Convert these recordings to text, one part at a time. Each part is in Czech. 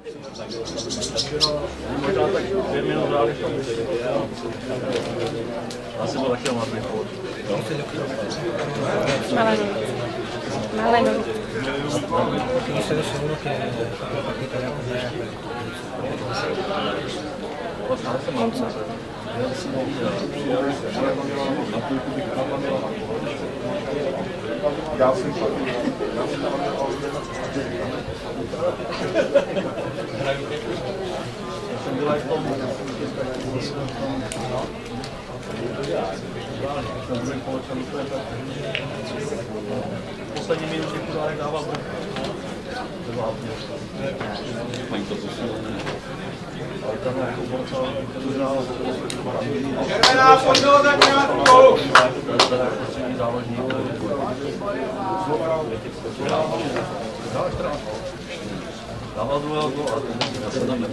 Možná tak 2 minut dál v tom asi byl taky marný chod. Maleno. Poslední minutě Kudárek dával Mají to posilné. ale tam jako borca udělal Červená, pojďme tak nějak golu! záložník. Dával druhého góla a ten se tam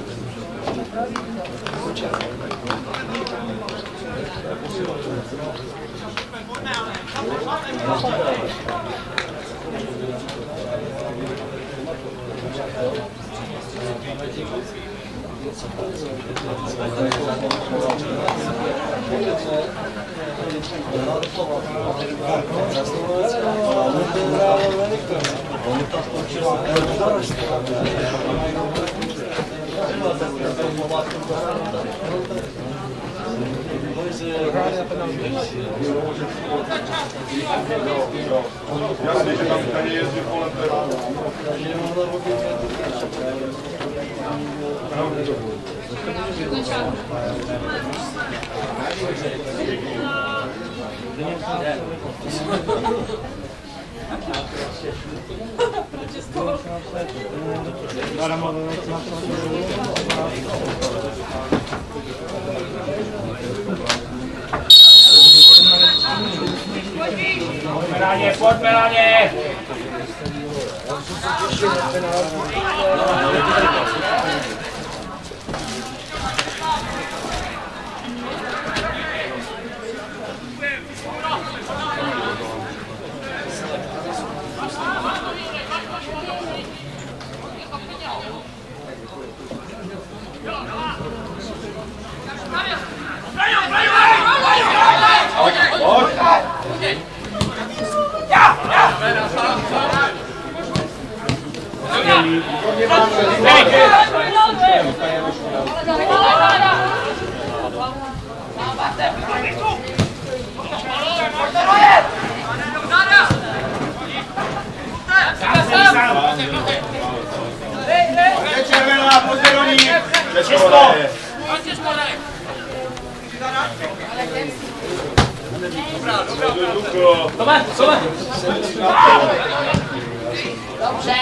Jasně, že tam tady jezdí kolem toho. Pojďme na ně! Červená, pojďte do ní! Dobře.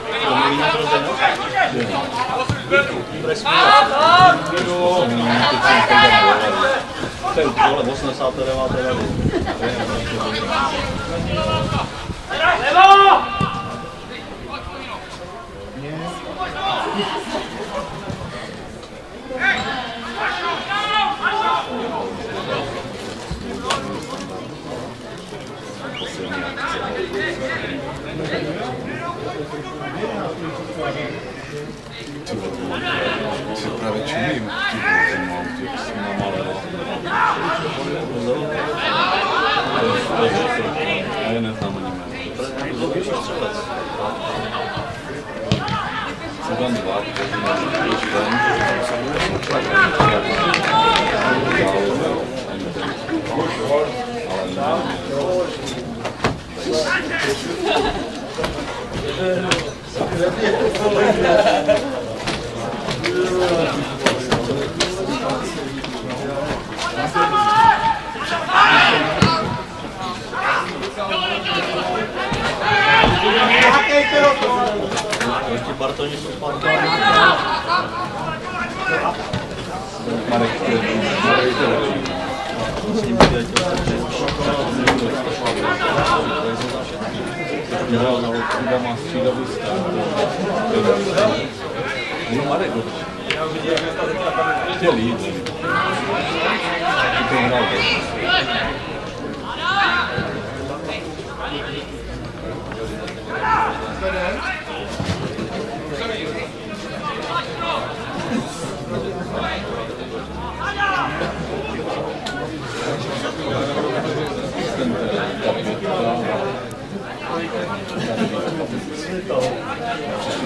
To je vole 89. Levo! Si právě čumím, jak jsem namaloval. A je neznám ani jméno. Jsem tam dva, kteří mají už ven. Ještě Bartoně jsou spadky. Marek, S ním bude dělal na Lokida, má střídavý stav. Marek, chtěl jít. To hrál teď.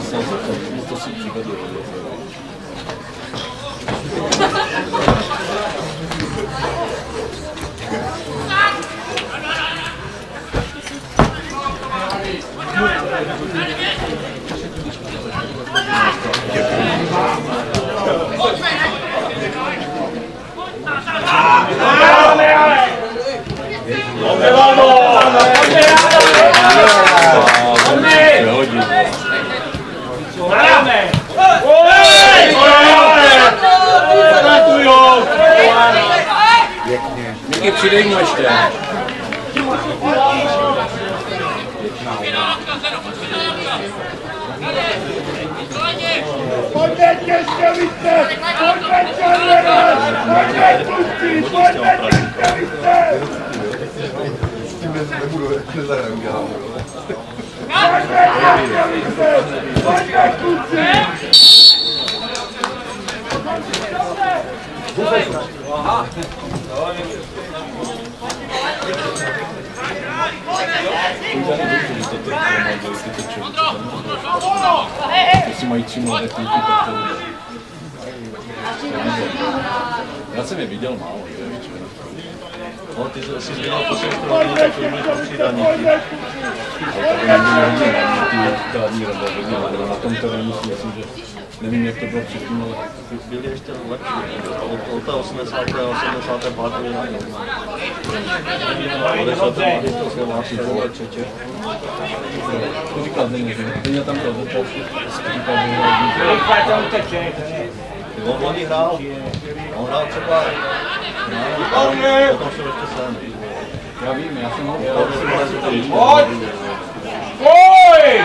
Myslel jsem to si přivedl. Díky, přidej mu ještě. Pojďte ještě více! Pojďte červené! Pojďte kluci! Pojďte ještě více! S tím nebudu, nezahraju dělám. Pojďte ještě více! Pojďte kluci! Jestli mají 3 mladé kluky, tak to bude. Já jsem je viděl málo, že? No, ty jsi zvěděl po všech stronách, tak to byly přidaní. Na tom terénu si myslím, že nevím, jak to bylo předtím, ale Byli ještě lepší, od té 80. a 85. Odešel ten mladý to Slováci, tohle Čeče. to říkal Deně, že Deně tam to začal říkal, že On loni hrál, on hrál třeba, potom šel ještě sem. já vím, já jsem ho Pojď! Pojď!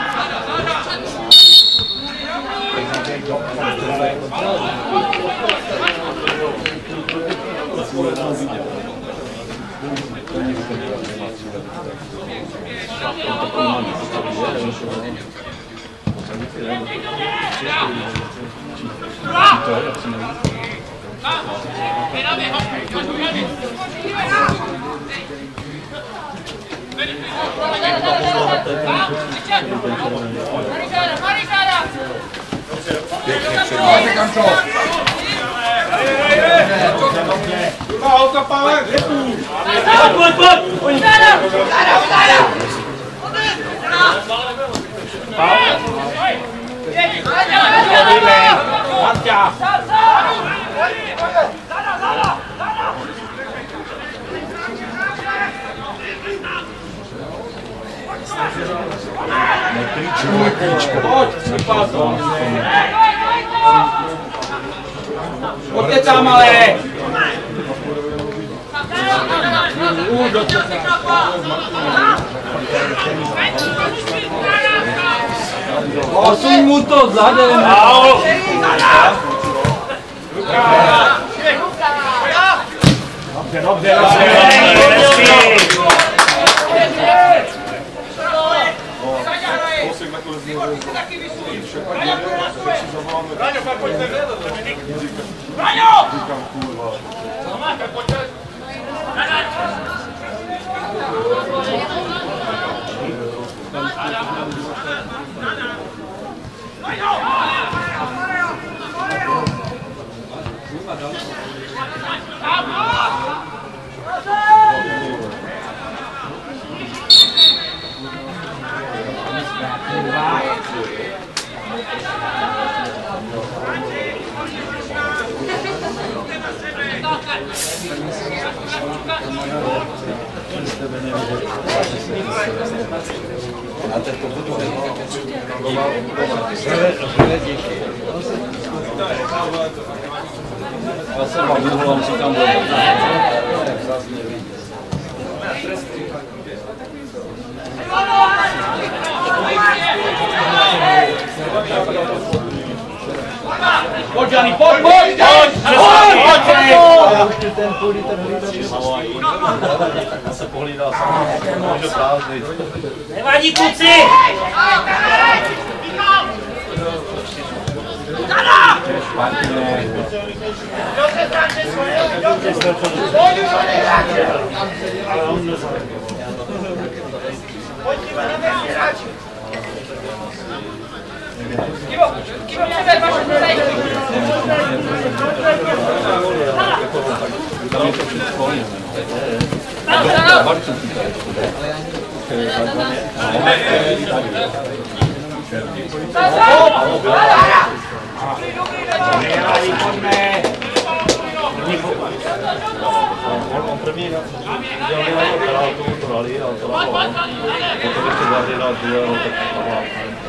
Pojďte tam, ale! Posuň mu to zadem! Dobře, dobře, Já se vám vyvolám, si tam bude. Pojď, Jani, pojď, pojď, Já se pohlídal sám, může prázdnit. nevadí, kluci! barčů tady. On první dělal tu rally a to dal on. Potom ještě Guardi dal druhého, tak Pavla.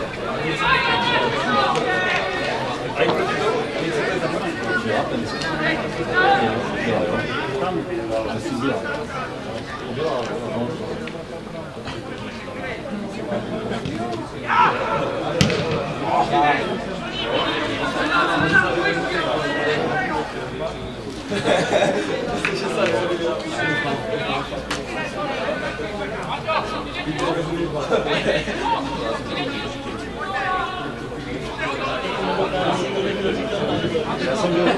Já jsem byl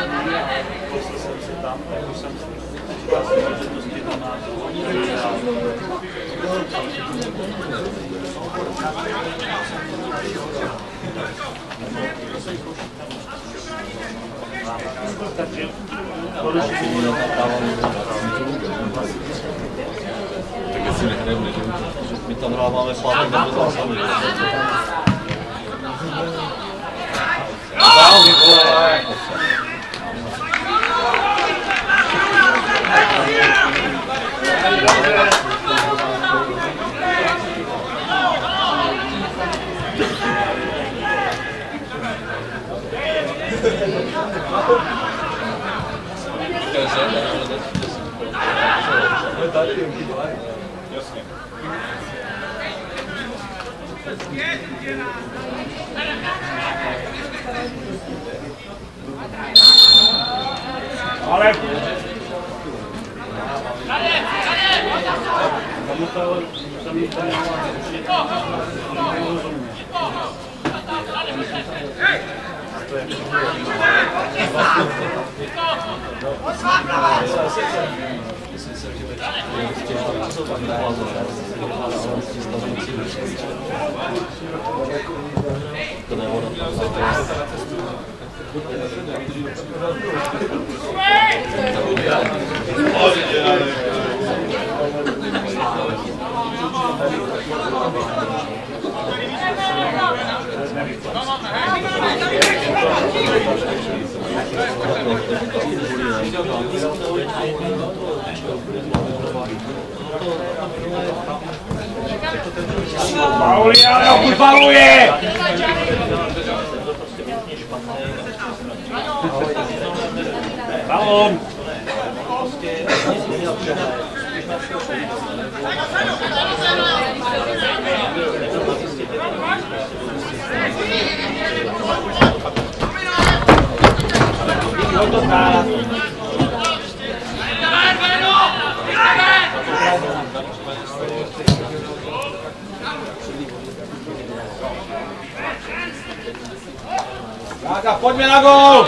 tam, jako jsem příležitosti do nás. Tak jestli nehrajeme, že my tam hráváme pátek nebo zásadní. Jasně. Ale... Pauli, ale pokud paluje! Balón! Láka, pojďme na gól!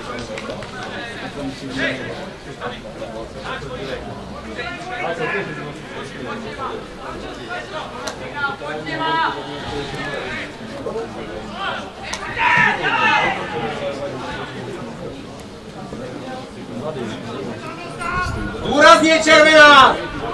Důrazně červená!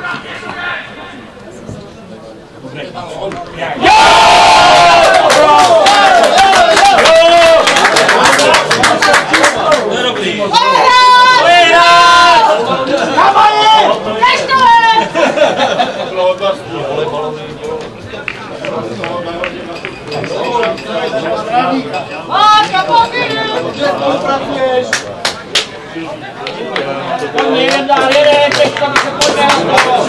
Jeden dál, jeden, teďka by se pojďme na to.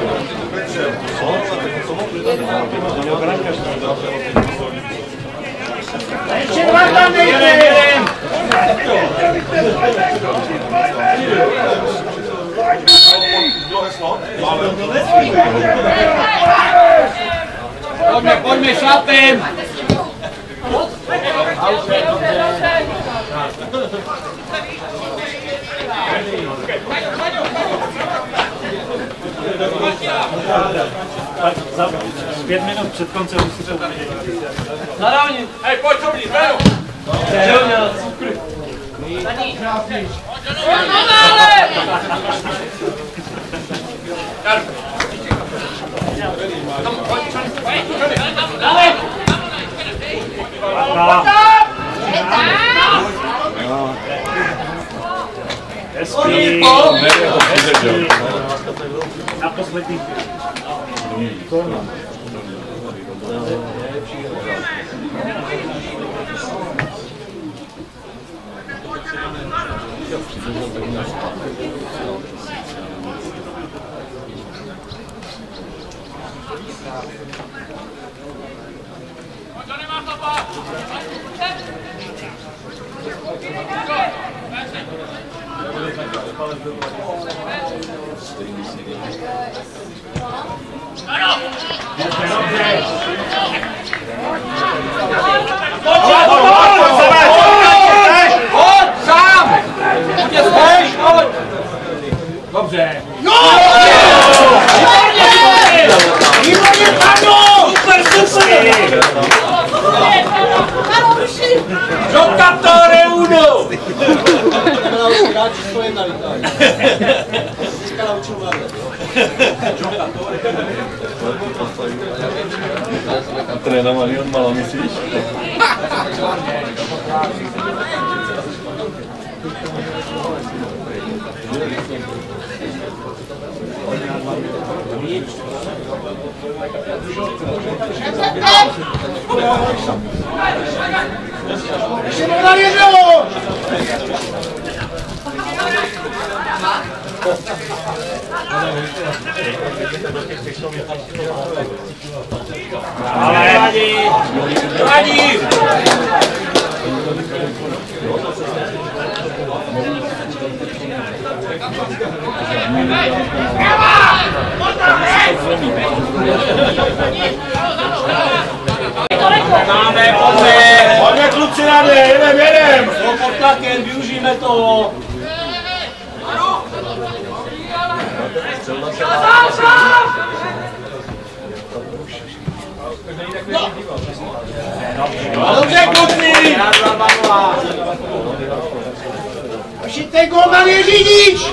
Ještě dva tam nejde. Jeden. Pojďme, šlapem. Za 5 minut před koncem musíte Na dálnici. Hej, pojď to blíž, beru. Za ní. Hezký. Na poslední. Dobře. Jo! Výborně, Pano! Super, super! Giocatore uno! Hráči 101 vytáhli. Teďka naučil mladé. Trénovaný od mala, myslíš? Ještě mu navěřilo! Ale vadí! Vadí! Máme, Pojďme kluci na mě, jedem! Jsou pod tlakem, využijeme toho. Dobře, kluci! Všite golman je řidič!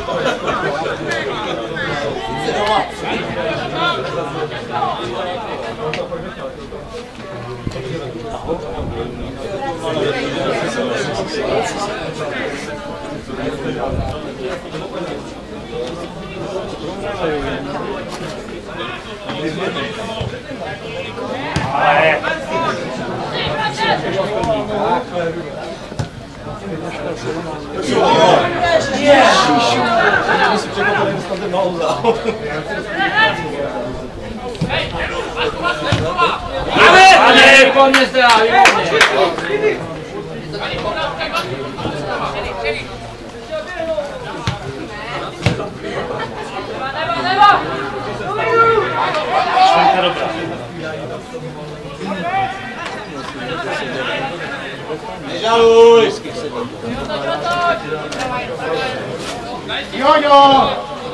Ale, po mně se dá, výborně. Nežaluj! Jojo!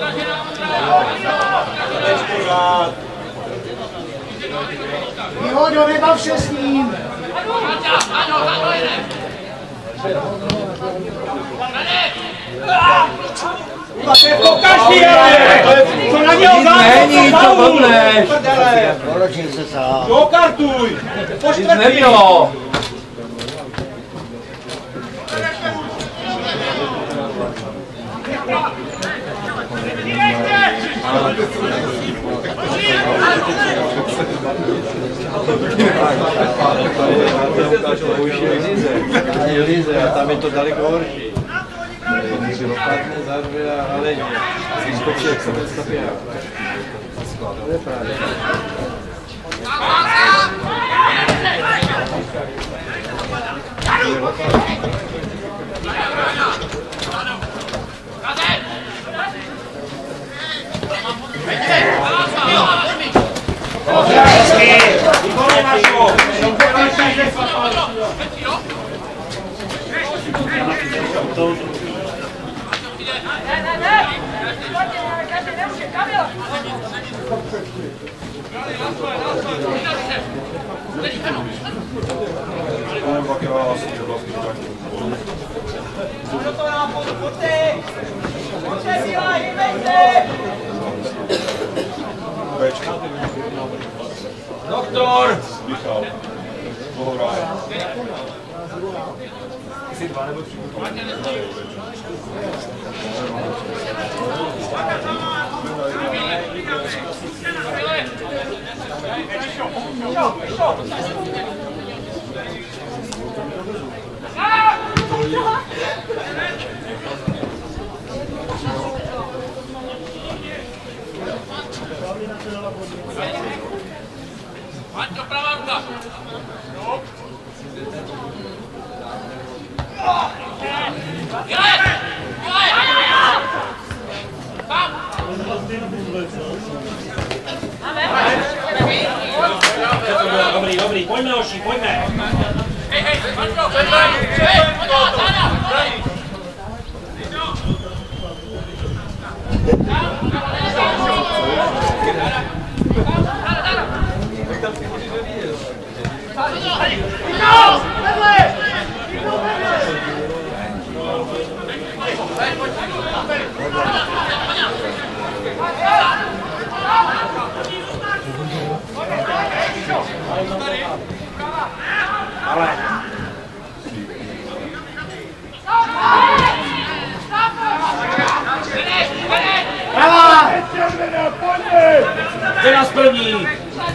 Jojo, nebav se s ním! To je po každý, ale! Co na něho zájem? Není to blbneš! Poročil se sám. Dokartuj! Po čtvrtý! Nebylo! Tam je to daleko horší. Když si dopadne za dvě a ale si skočí, jak se nestapí. To je právě. Doktor! Michal. Pohoráje. Maťo, pravá ruka! Dobrý, dobrý, pojďme Oši, pojďme. Hej, Maťo, hej, Kde nás první?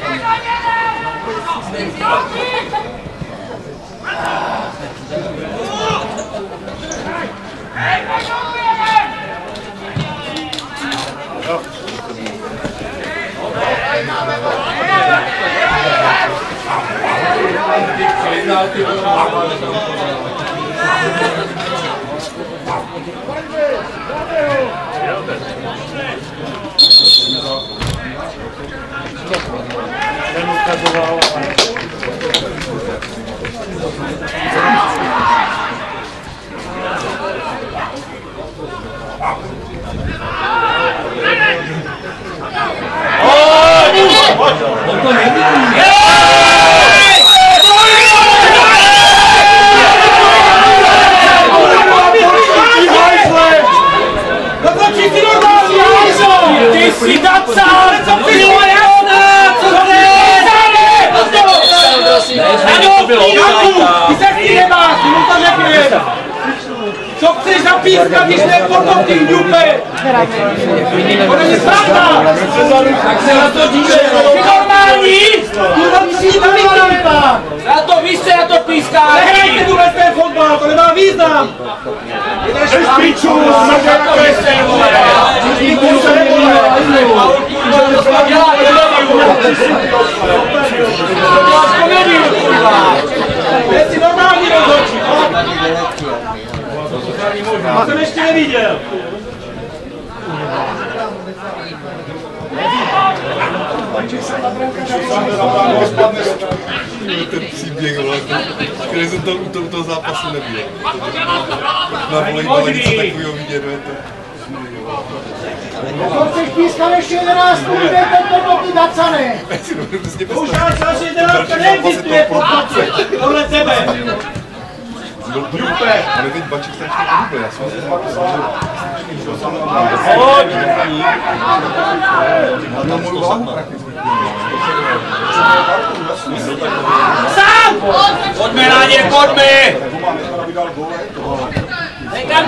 Co chceš zapískat, když nepodám ty dupe? To není pravda! Tak se na to dívej! Jsi normální? Kurva, ty jsi normální! Já to víš, já to pískám! Nehrajte vůbec ten fotbal, to nemá význam! Jdeš už piču! To je se, vole! Nikdo se nevolá! Ty jsi normální rozhodčí! Já jsem ještě neviděl. Ten příběh, který jsem u toho zápasu nebyl. Na volejbale něco takového vidět, Pokud chceš pískat ještě 11, dejte to ty dacany. Už až naše 11 neexistuje podstatě. Tohle tebe. Dupe! Ale teď Baček strašně dupe, já jsem Pojď! Sám! Pojďme na ně, pojďme! Nekam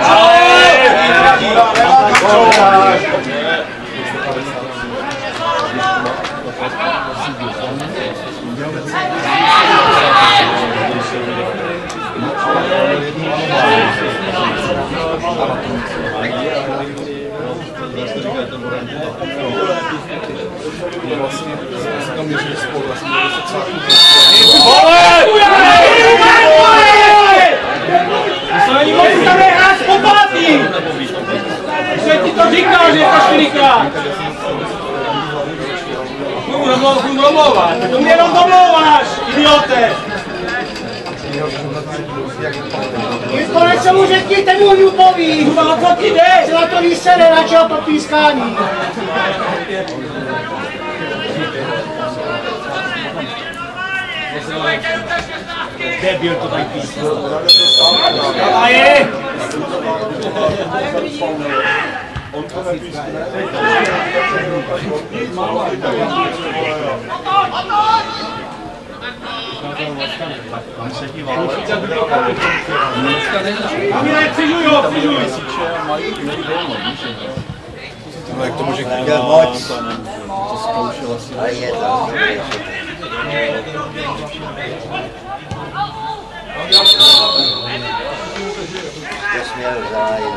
ti to říkal, že je to 4krát. Budu domlouvat. To mě jenom domlouváš, idiote. Vy konečně mu řekněte mu Jupovi. Kurva, co ti jde? Se na to výsede, načal to pískání. Debil to tady pískal. Dávaj je! On to nepíše. No jak to může chtěl moc. To zkoušel asi. Ale je to. To směl zájem.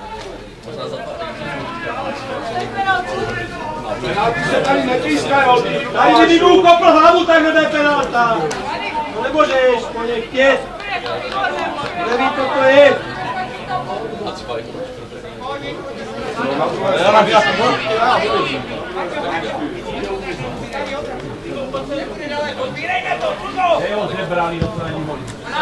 Penalty se tady nepískají, tady kdyby mu kopl hlavu, tak hned je penalta. To nemůžeš po něj chtět. Neví, co to je. Je ho zebrali, to není možné.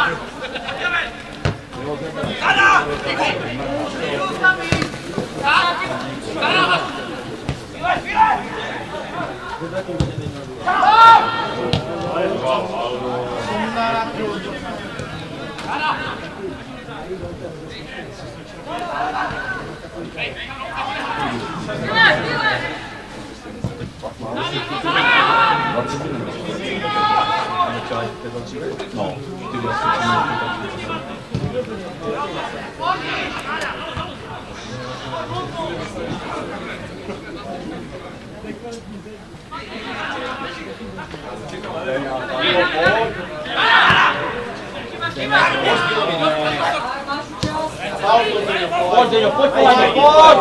Pojď, Deňo, pojď, pojď!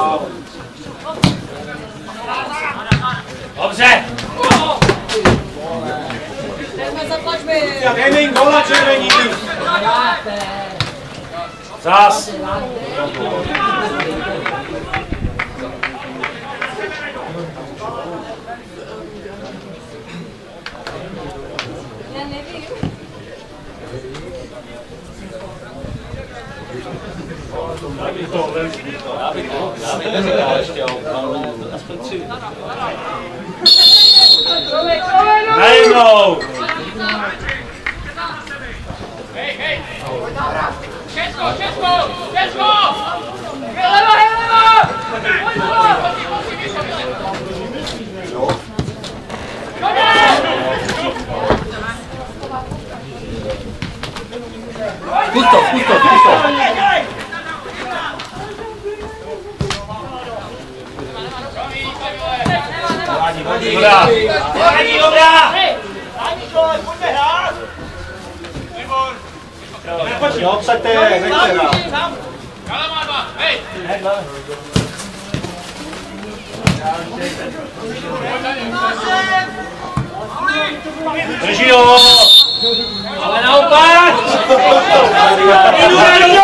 Dobře! Dejme jim gola červení! Zas! Já nevím. Najednou! Hej! Česko! Heleva! Pusto! Dobrá! Pojďme hrát! Jo, obsaďte, nechte hrát. Hej! Drží ho! Ale naopak! Jdu!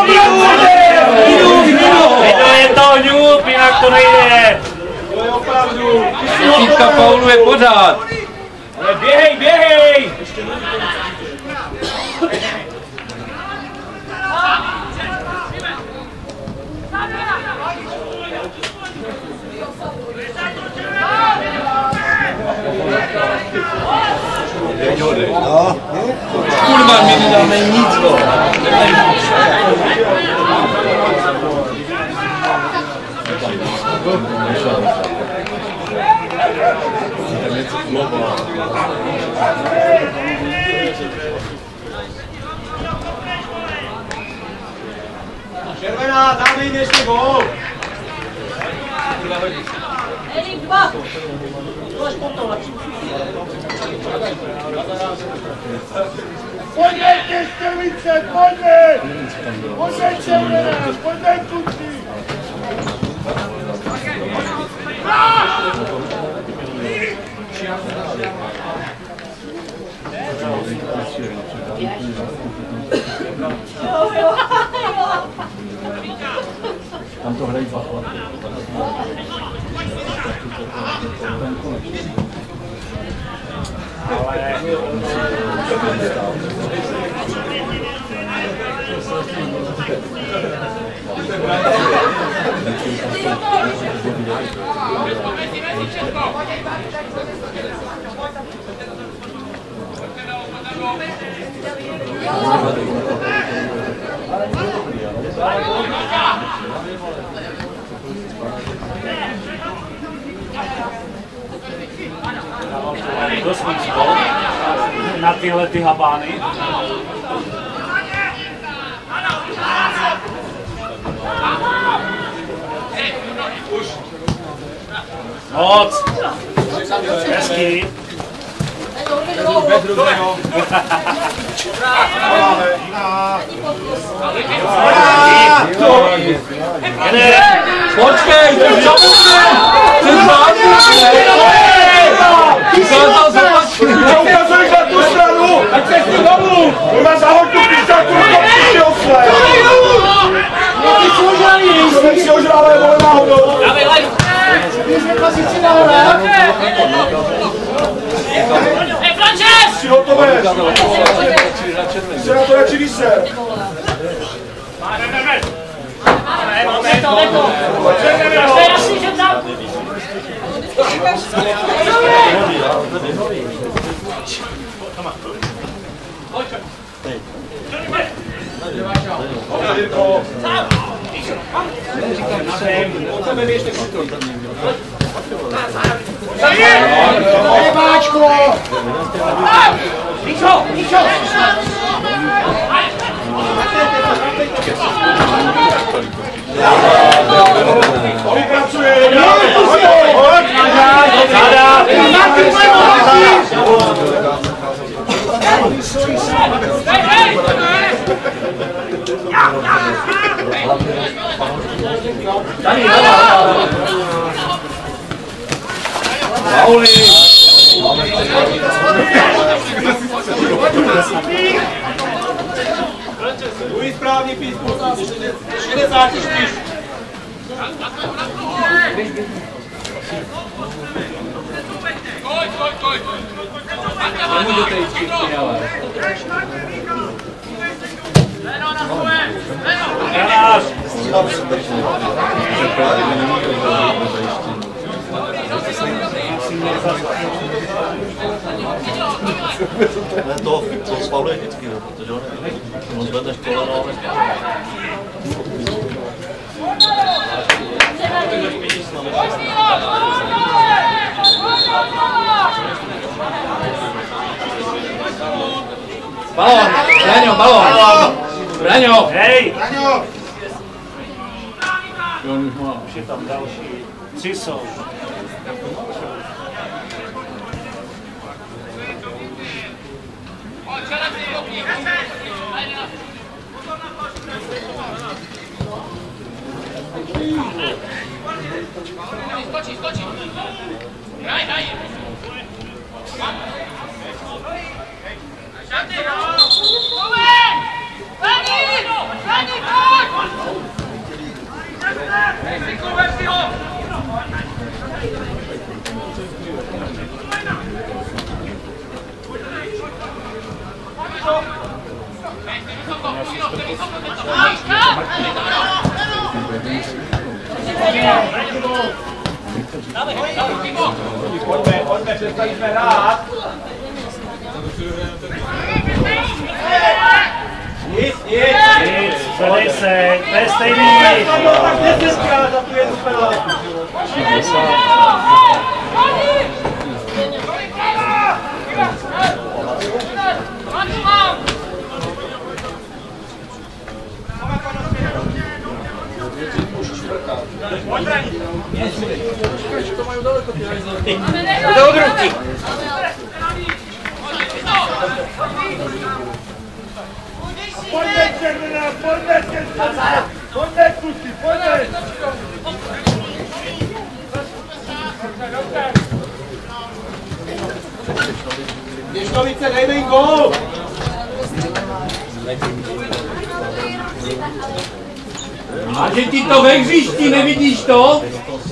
Je to ňup, jinak to nejde! To je opravdu! Títka fauluje pořád! Ale běhej! No. Kurva, my nedáme nic, no. Červená, dáme jim ještě gól! Erik, dva! Pojďme ještě více, pojďme! Pojďme červená, pojďme kluci! Tam to hrají dva chlapy. do svých škol na tyhle ty habány. Moc! Hezký! Počkej, to je Ukazuješ na tu stranu! Ať se s tím domů! Kurva, zahoď tu píčaku, to osle! Ty si ožrálé, vole, náhodou! Hej, Frances! Si hotové! Si na to radši vyser! Vypracuje! Druhý správný písmu, 64. Nemůžu tady všichni, ale... To svaluje vždycky, protože on zvedne koleno. Balón, Braňo, balón! Braňo! Hej! Braňo! Už je tam další. 3 jsou. Skočí, skočí! Hraj, hraj! Šanty! Brani, pojď! Vykurvej si ho! Pojďme, přestaneme hrát. Nic, Zvedej se, to je stejný. Tak 10krát za tu jednu penaltu. Jde od ruky! Pojďme, červená, pojďme, červená! Pojďme, kluci, pojďme! Něžkovice, dejme jim gól! A že ti to ve hřišti, nevidíš to?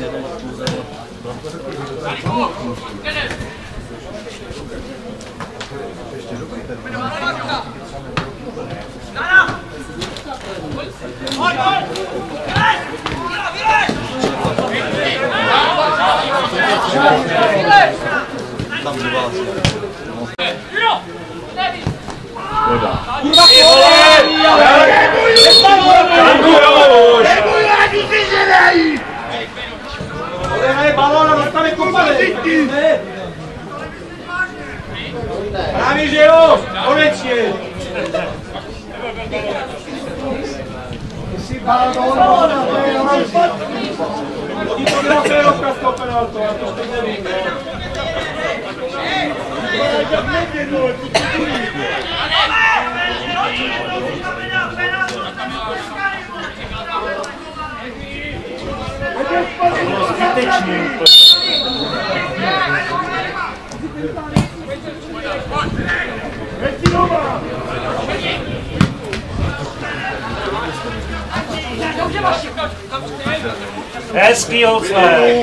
Tam u vás. Odehraje balón a dostane kopaný! Sami, že jo? Konečně! Oni to byla férovka z toho penaltu, já to teď nevím, ne? Hezký Holcler.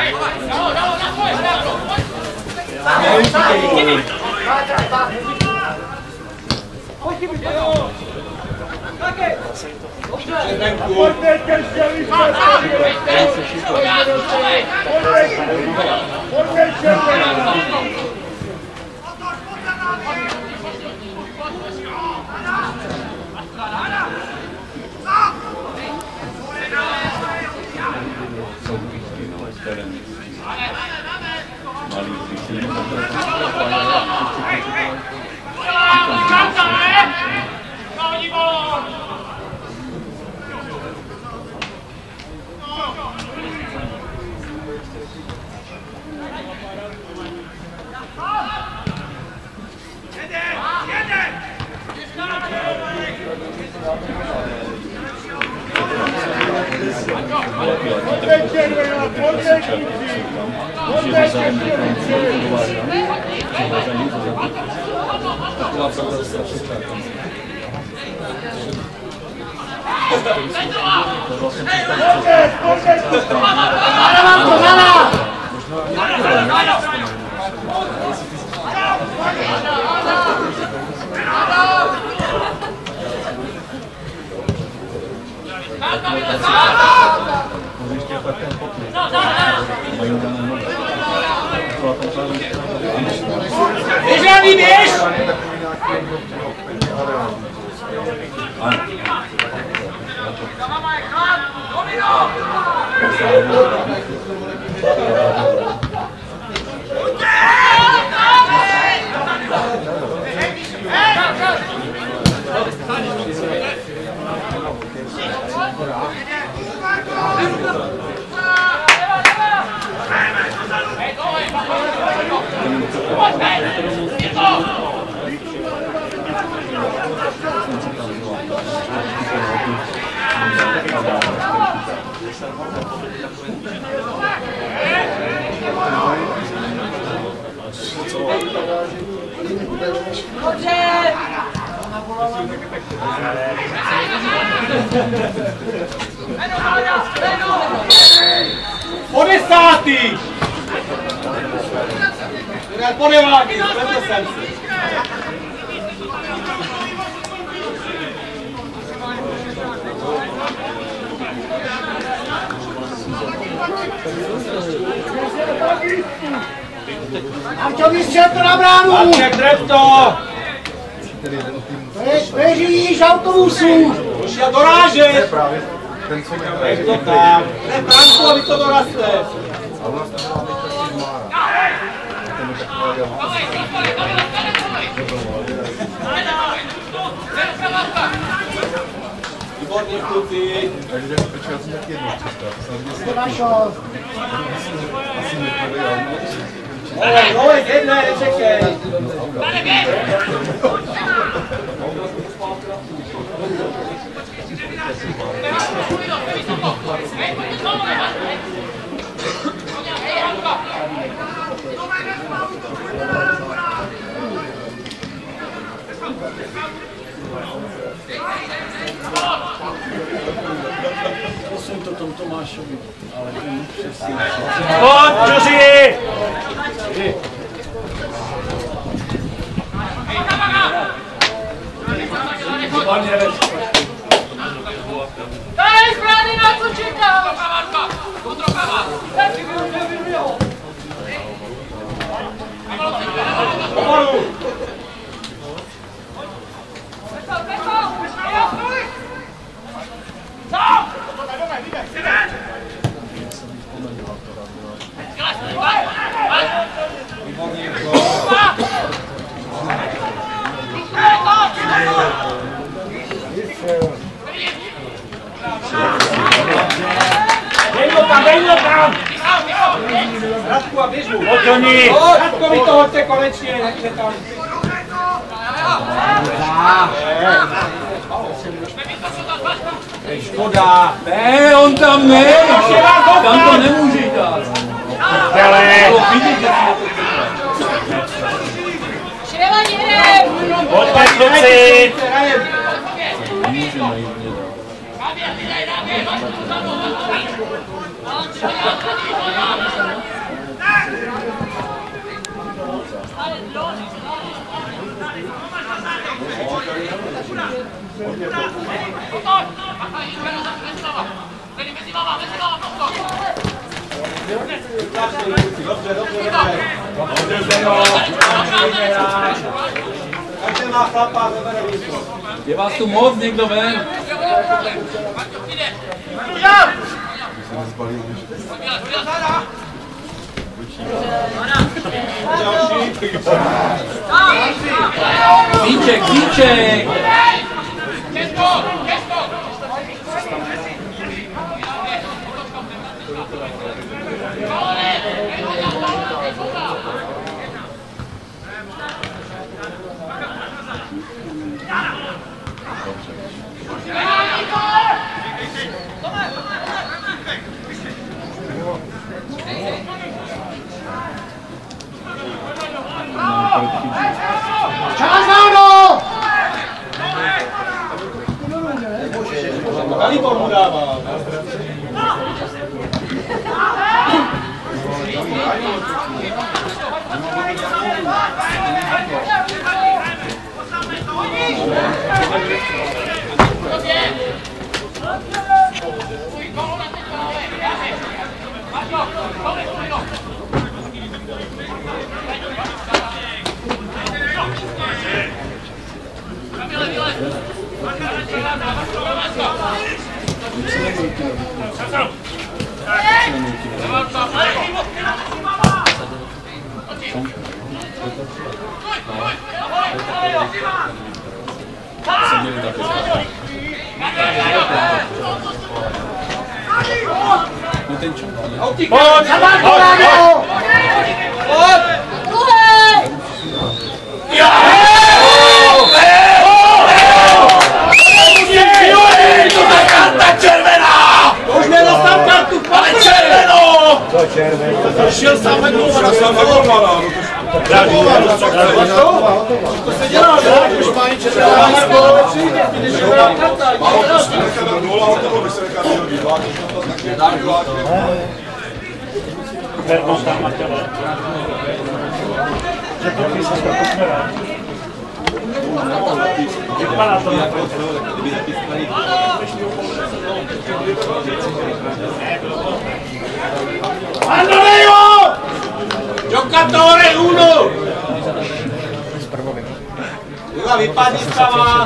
Běžaný, běž! Po desátý! Po devátý, to jsem si. Arčo, vystřel to na bránu! Arček, drep to! Běžíš autobusu! Už já dorážet! Běž to tam! Ne, Franku, aby to doraste! Výborně, kluci! Olej, jedné, nečekej! Posuň to tomu Tomášovi, ale přesně. Pojď, Joži! Daj, zbraní na co čeká! Kontrokava! Pomalu! a vyzvu. Odhoní! Radko, vy to hoďte konečně, nechte tam. Škoda. Ne, on tam ne! Tam to nemůže dát. Šrevadírem! Pojďme kluci! Je vás tu moc, někdo ven? Víček, víček! Dalibor mu dává. Šel sám na golmana. To se dělá, že? Už mají červená. Andrejo! Giocatore 1! Juga vypadni stava!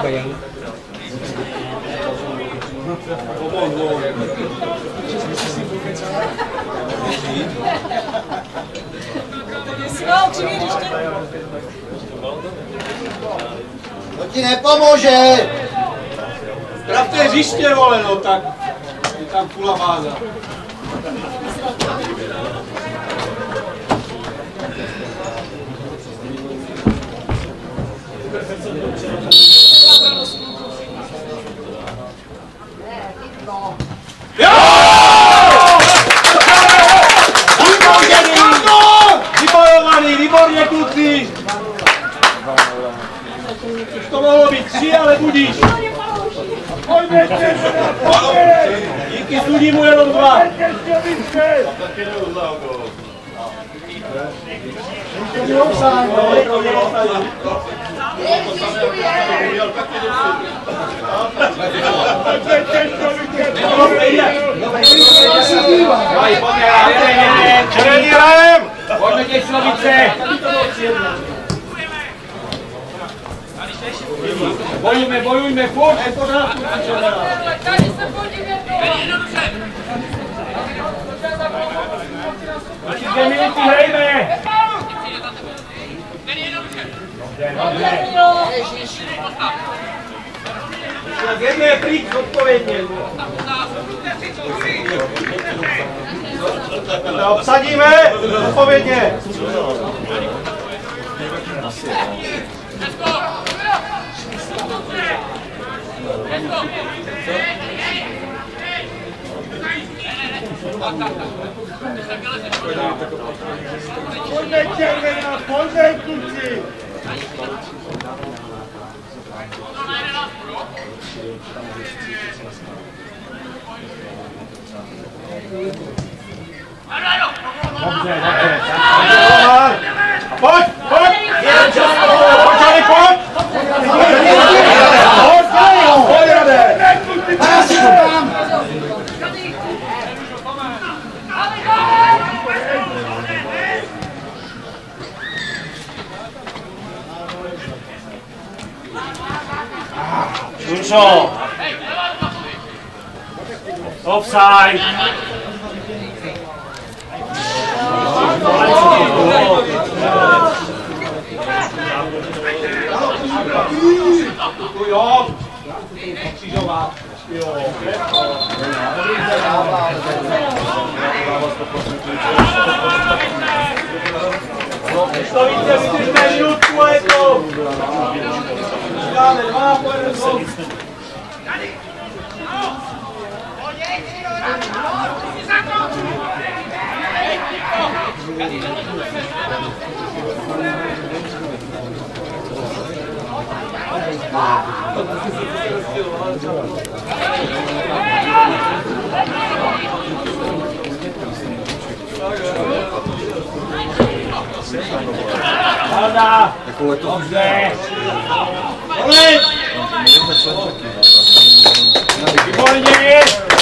To ti nepomůže! Trafte hřiště, vole, no tak je tam kula báza. Vybojovaný, výborně kluci! Už to mohlo být 3, ale budíš. Díky sudímu jenom 2. Pojďme těch Slavice! Bojujme, bojujme, furt, je pořádku. Tady se podívej, Asi 2 minuty hrajme! Jedné pryč, odpovědně. Obsadíme! Odpovědně! Pojďte červená, pojďte kluci! Dobře. Pojď! Pojď! Pojď, pojď! Pojď, Radek! Šunšo! Offside! Jo! Křížová. Jo. To víte, vydržme minutku a je to! Dáme, dva, pojďme to! Halda! Dobře! Kolik! Výborně!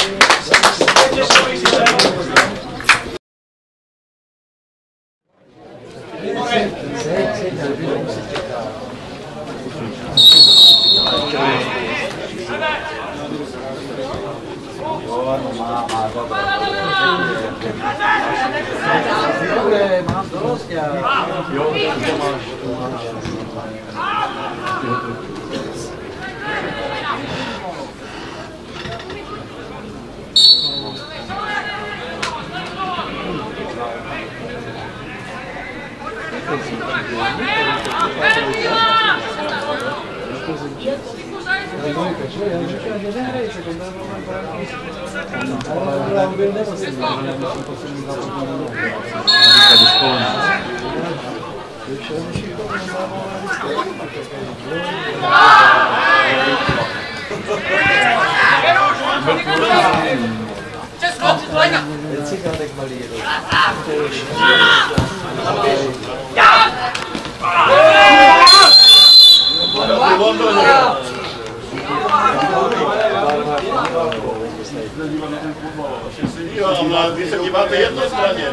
Mám dost, jo, Vy se díváte jednostranně.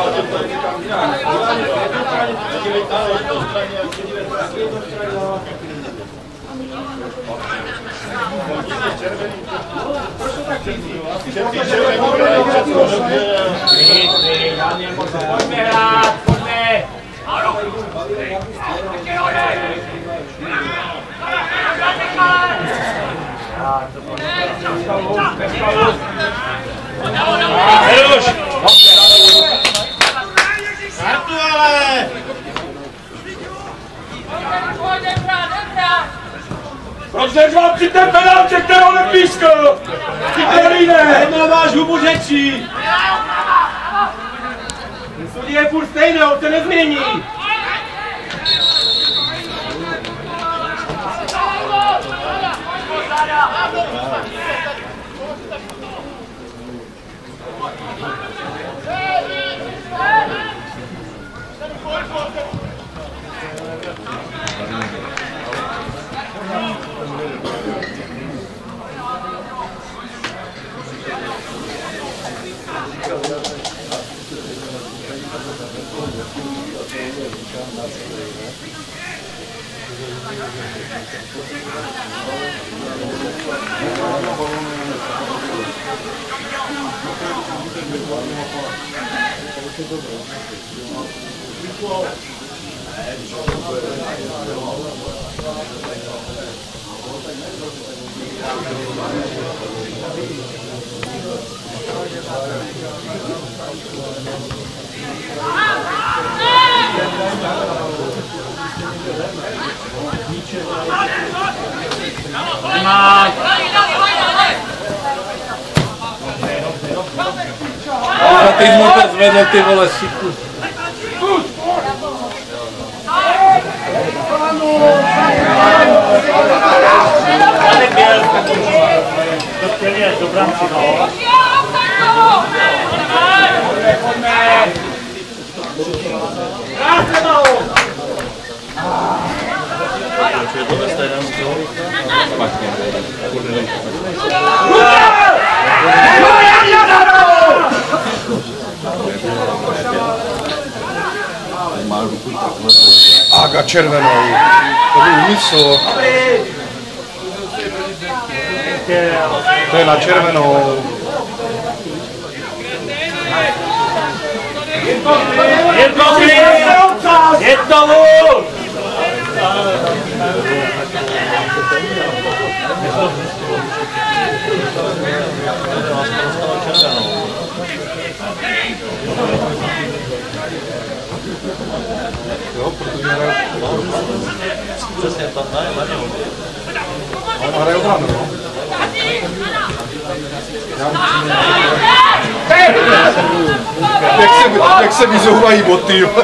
Pojďme hrát, pojďme! Heruš! Kartu ale! Proč neřvám při té penálce, kterou nepískal? Ty Berlíne! Jedno máš hubu řečí! Sudí je furt stejné, on se nezmění! A teď mu to zvede, ty vole, šiku. Do branci, no. Je to ve stejném stylu? Aga červenou. To byl úmysl. To je na červenou. Je to vůd! Jo, protože hraje... Přesně tam na něho. On hraje obranu, no? Jak se vyzouvají boty, jo?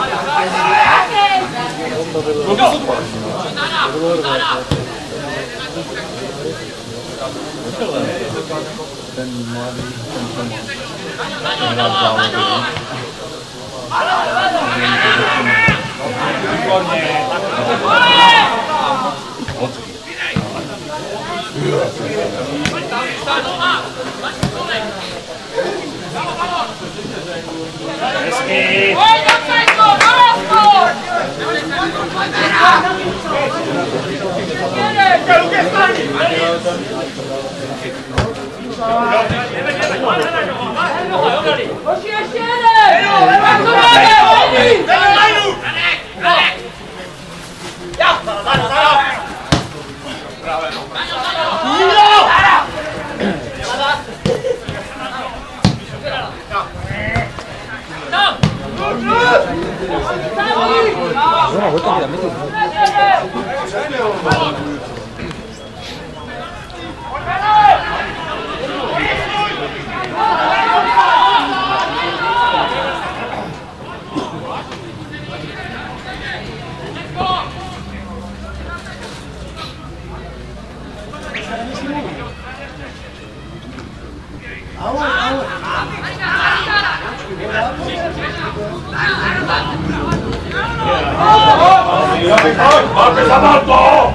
Máme zabal to!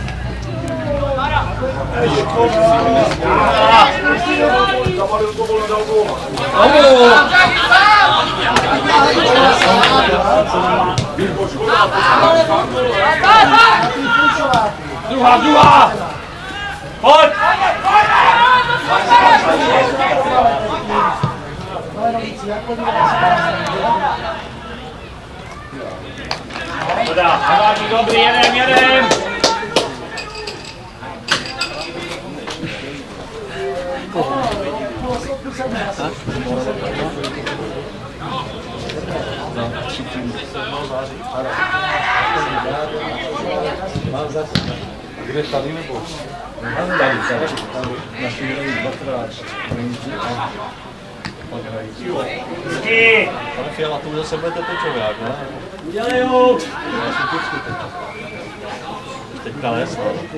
Druhá! Pojď! Voda, Haváček dobrý, jedem! Kde tady nebo? Tady. Naši hrají dvakrát. Pane Fiala, to zase budete pečovák, ne? Udělej ho! Teďka les, ne?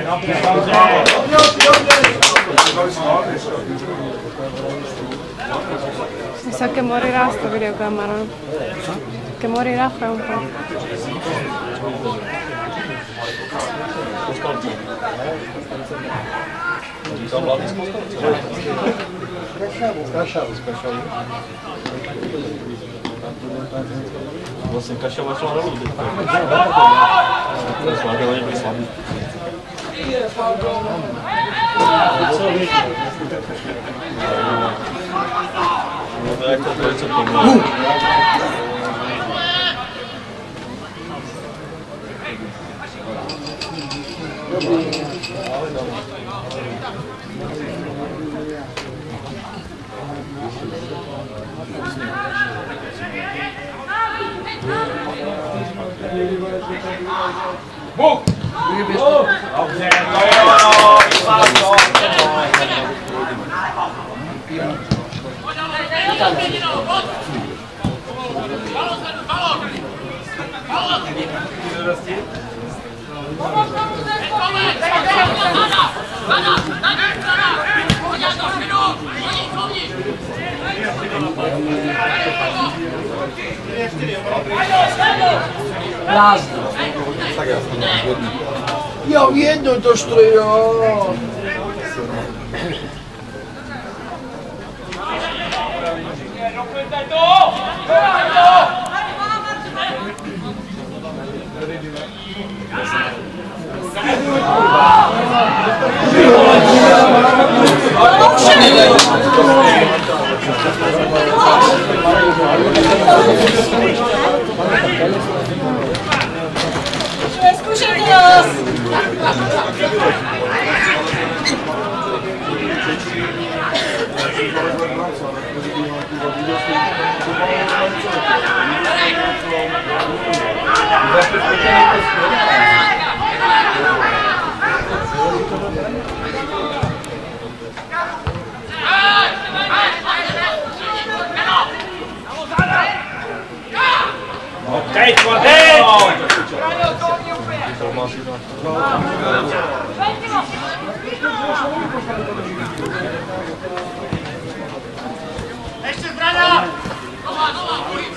Sa che morirà sto videocamera. Che morirà fra un po'. Vlastně Kašava šla dolů teďka. Sláďa o několik slabý. No to jak to je, co pomůže. Buk! Dobře, Jo, jedno to što jo. Zkušejte nás! Teď, teď! Ještě zbraňa! Nová, ulic!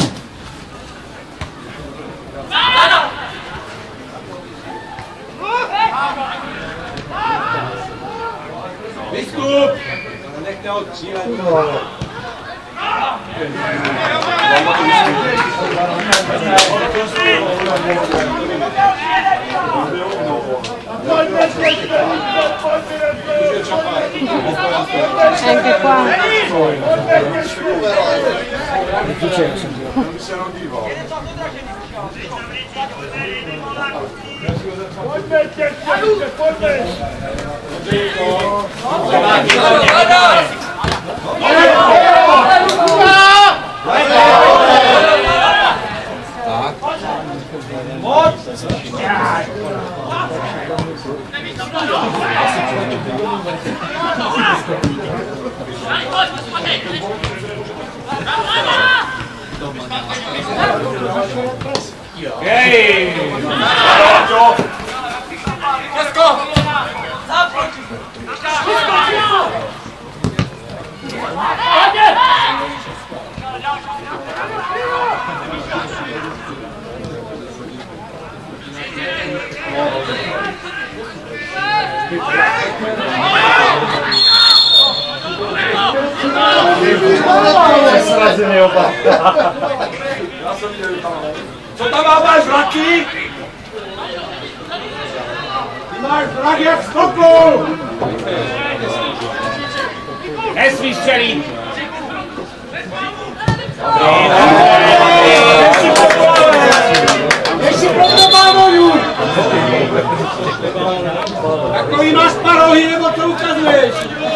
Výstup! Nechte ho střílet. Anche qua. Co tam máš vlaky? Ty máš vrak jak v skoku! Nesmíš střelit! Ještě problémámoju! Takový máš parohy, nebo co ukazuješ?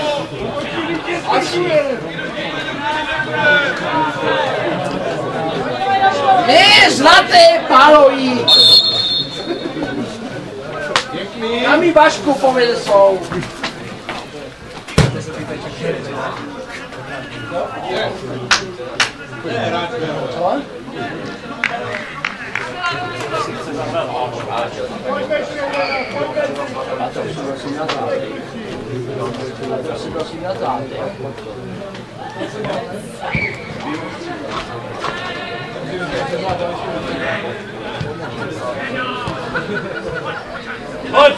Ne, zlaté palojí! A mi Vašku povedou. Co? Prosím na zátek. Pojď!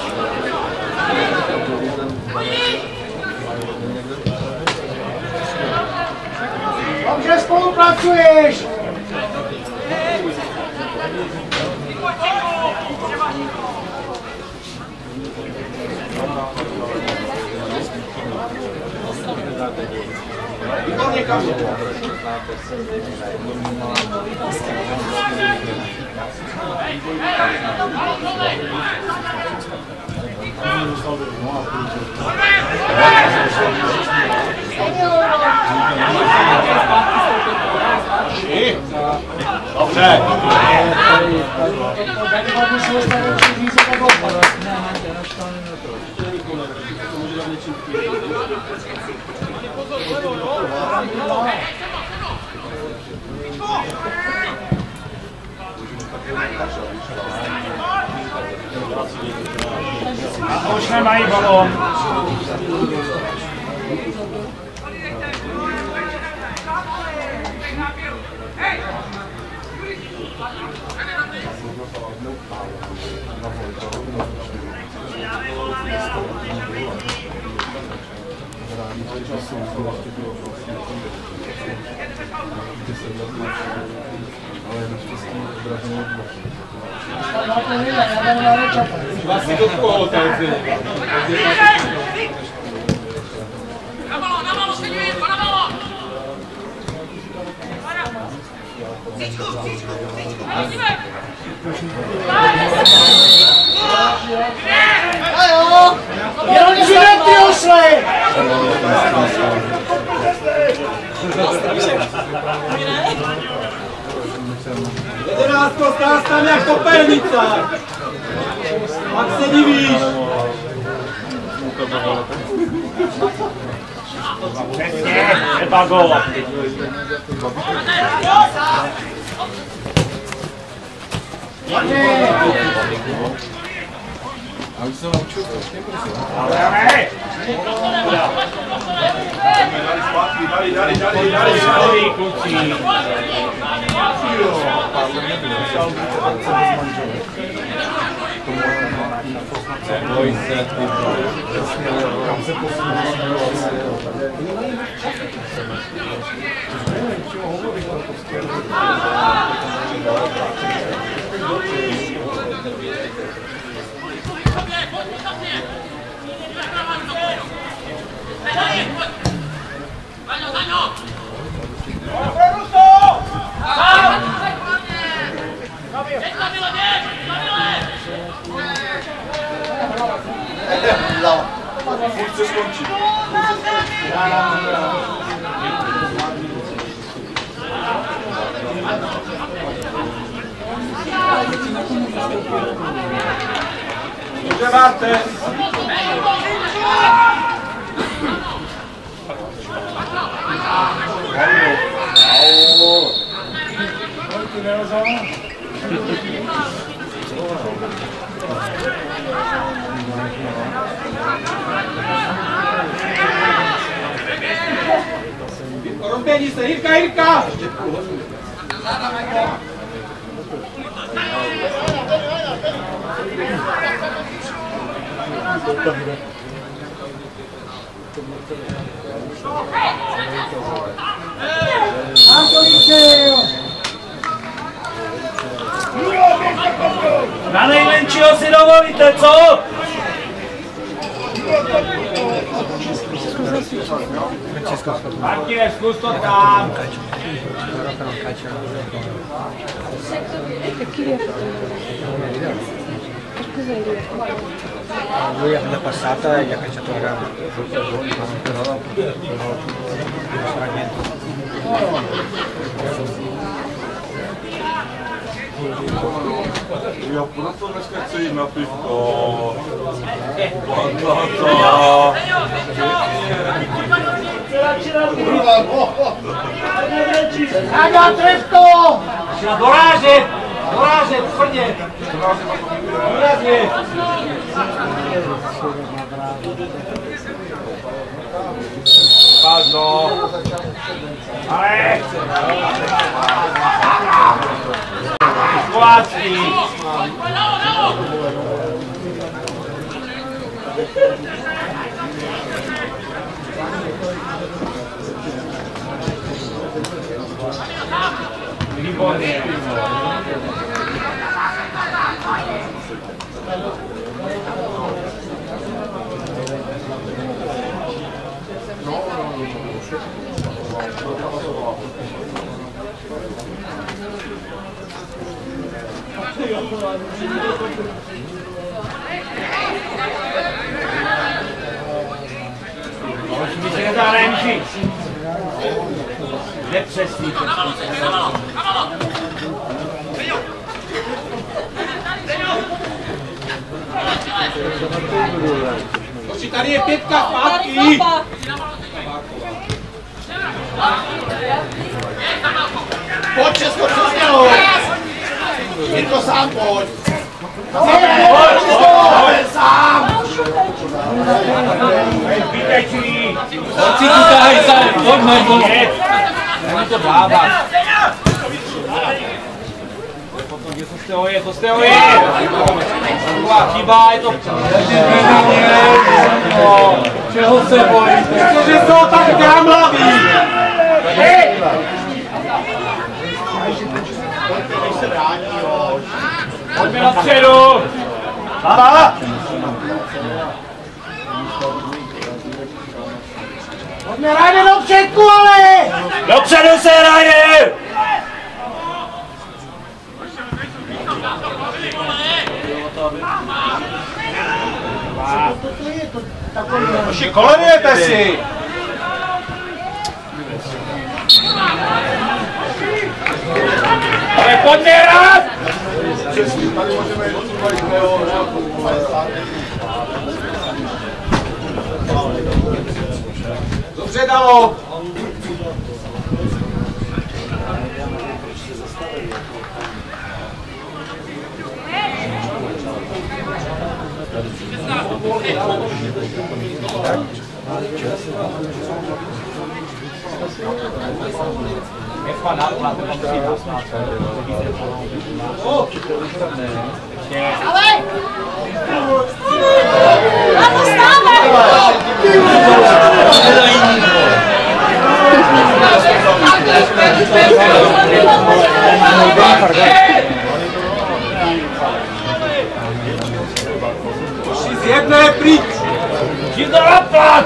Dobře spolupracuješ! Dobře. A už nemají balón. Vlastně do koho tady? Na balón, sedí, na balón! Cíčku! Jenom ty ošle! Jedenáctko, stás tam jak popelnica! Pak se divíš! Přesně, je to gól. A už se naučil strašně brzo. Dali, kluci. Kam se posunul? Furt se skončí. Dobře, máte! Rozběhni se, Jirka! Na nejmenšího si dovolíte, co? Martine, zkus to tam! Lui la passata gli ha cacciato la gamba. Jo, proto dneska chci jít na pivko. Patata. Áďa, tref to! Dorážet, tvrdě! Dorážet! Pádno. Ale! Skláčky! Výborně! Musíme se nezahrajemší. přesný. Tady je 5 zpátky. Pojď, Česko, přesně ho. Jirko, sám pojď. Pojď sám. Výtečný. Holci tu tahají sám, pojď mají to. Není to bába. To jste hoje. Taková chyba, je to... Čeho se bojíte? Protože jsou tak dámlaví. Pojďme na středu. Hala. Pojďme rádi do předku, ale. Dopředu se hraje. Kolenujete si! Ale pojďme hrát! Tady můžeme jít do Dobře dalo! Ale! Na to stále! Z jedné pryč! Jdi do lapat!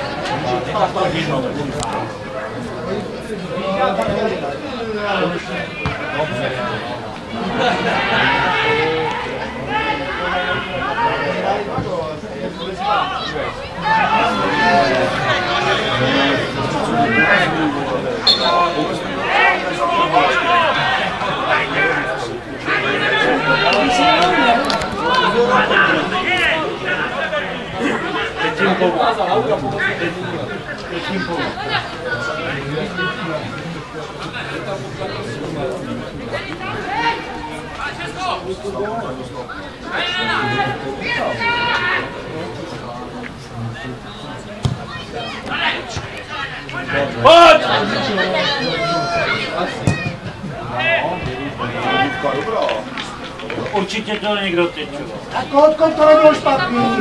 Pojď! Určitě to někdo tečil. Tak odkud to nebylo špatný.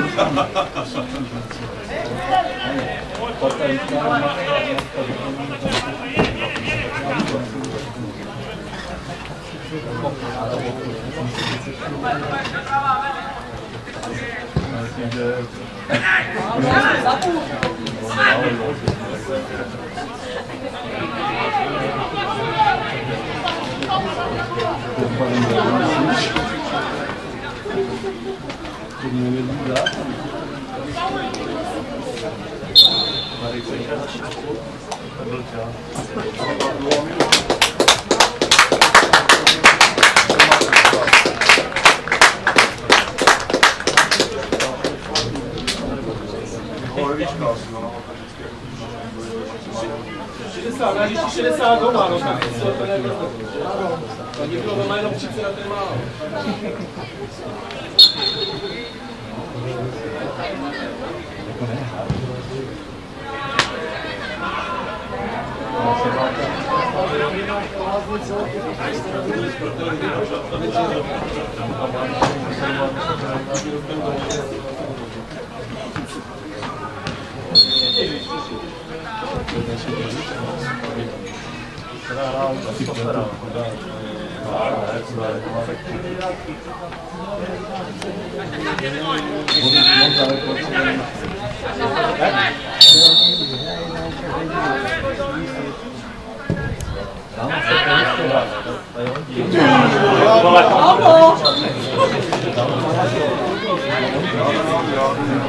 Na 60 doma, no tak to někdo doma jenom 30 na ten málo.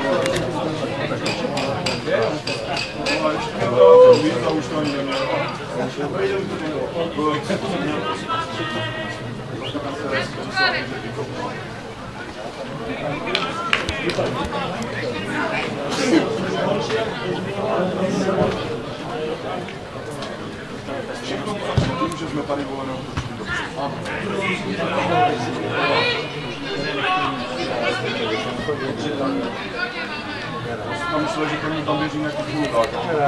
Už to ani nemělo. Tím, že jsme tady volenou točili dobře. Já myslel, že první tam běží nějaký půlkách.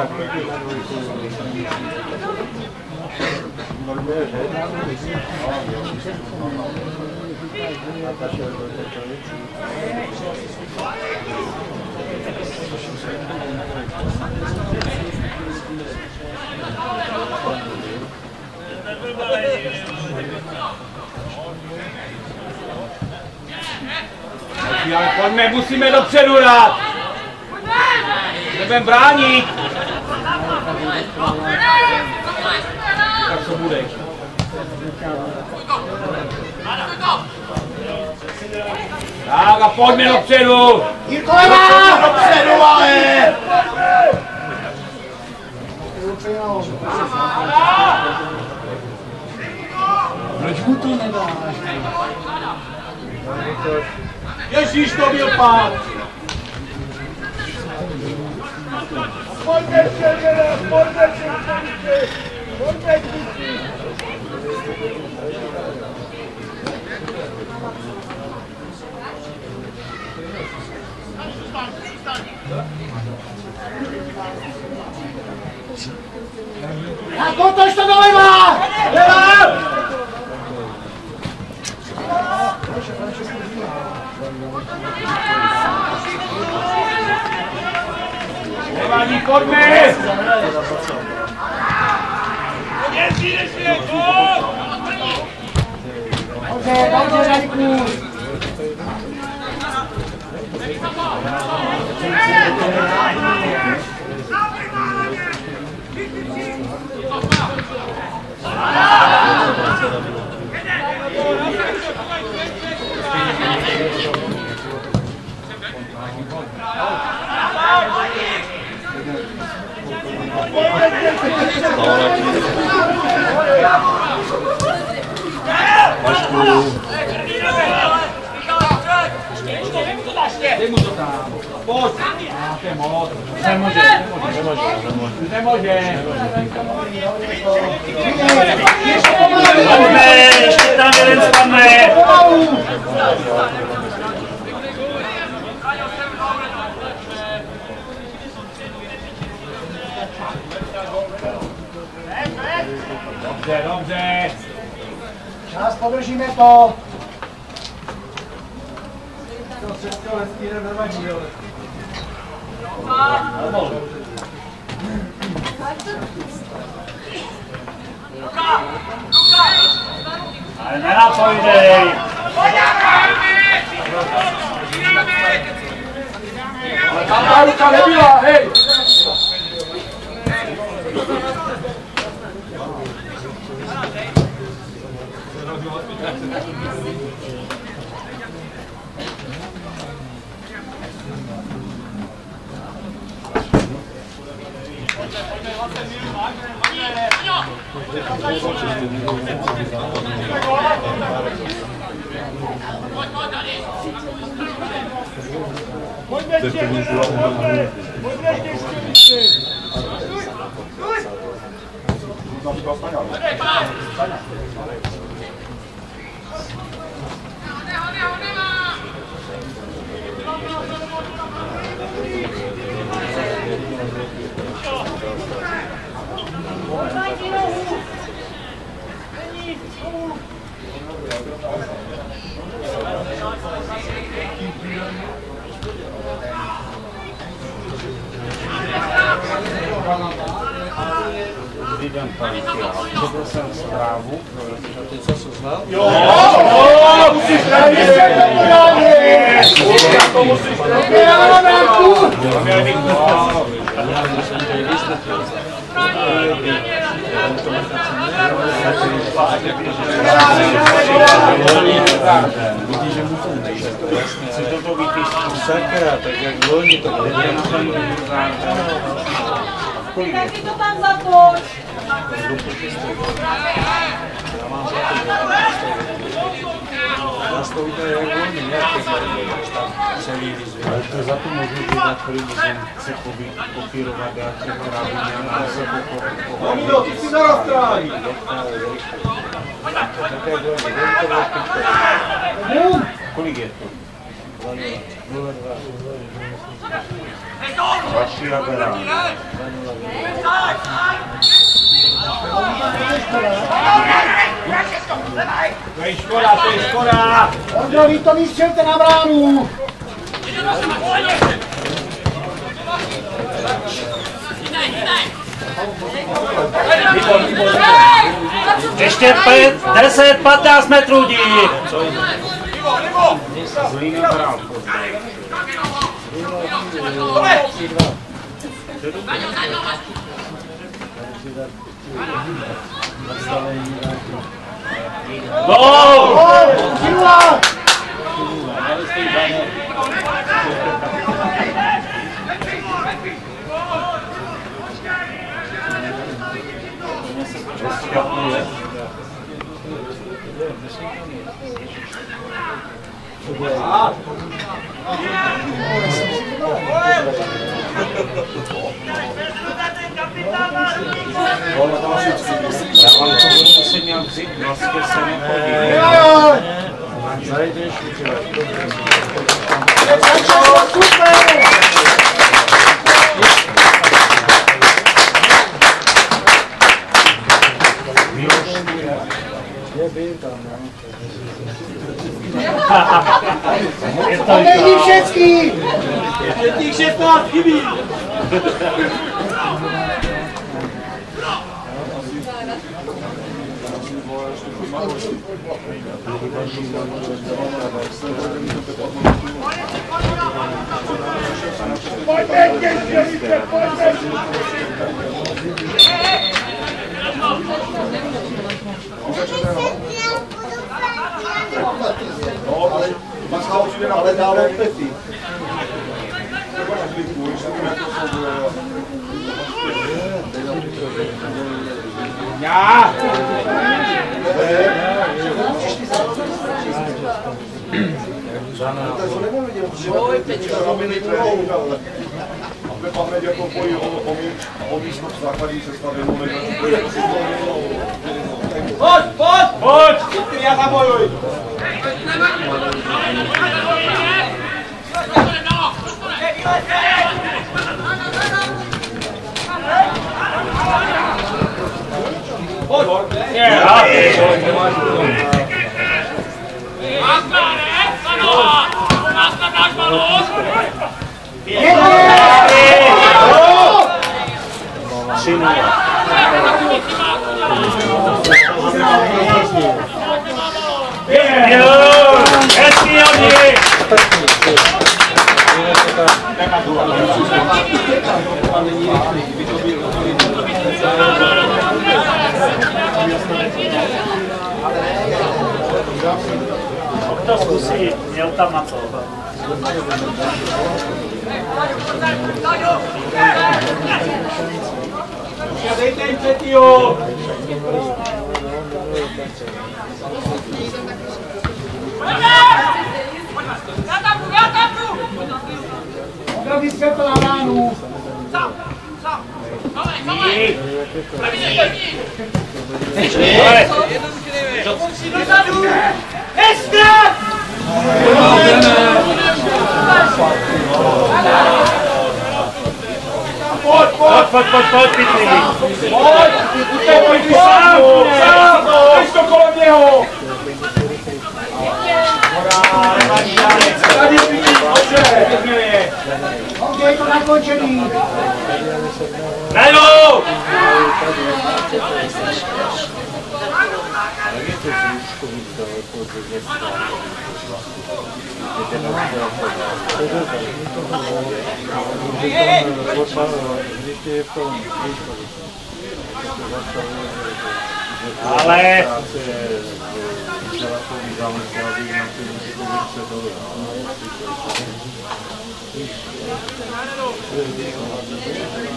Ale pojďme, musíme dopředu dát! Nebudeme bránit! Tak co bude? Tak a pojďme dopředu! Jirko, levá! Dopředu, ale! Proč mu to nedáš? Ježíš, to byl pád! Pojďme předěle, pojďme předěle, pojďme předěle. Jako tož to doleva! Levá! Levání, pojďme! Dobře, dobře, Radku. Dej mu to tam. Pojď. To je moc. Nemůže. Pojďme, ještě tam jeden spadne. Dobře, dobře. Čas, podržíme to. Ale nenapojdej. Ale tam ta ruka nebyla, hej! Pojďme ještě více, pojďme ještě více. Četl jsem zprávu, ty co jsi znal? Jo, musíš rádi! To musíš rádi! Vidíš, že mu to nejde. Chci toto vypíšť. Sakra, tak jak loni to bude. Tak ty to tam započ! Zastoupil jak on, nějaký celý výzvy. Ale to za to můžu dát, který můžem se kopírovat, dát těm rábům a se Omino, ty si naraz tráví! Také bylo kolik je to? 0,2. Vaši a Berá. To je škoda, to je škoda! Ondro, vy to vystřelte na bránu! Ještě 10-15 metrů dík! Zlína Brál. Gól! Silva! Já vám to budu muset nějak vzít, vlastně se nechodí. Zajdeš, Odejdi všecky! Ještě těch 16 chybí! Ale dále pětý. Já! Aby pan Medě jako pojí o místo v základní sestavě. Pojď, pojď! Pojď! Já zabojuj! To zkusí, měl tam na to. Dejte jim třetího! Ondro, vystřelte na bránu! Pojď, Pitli. Pojď, sám, pojď to kolem něho. Tady Ondro, je to nakončený! Najednou! Ale...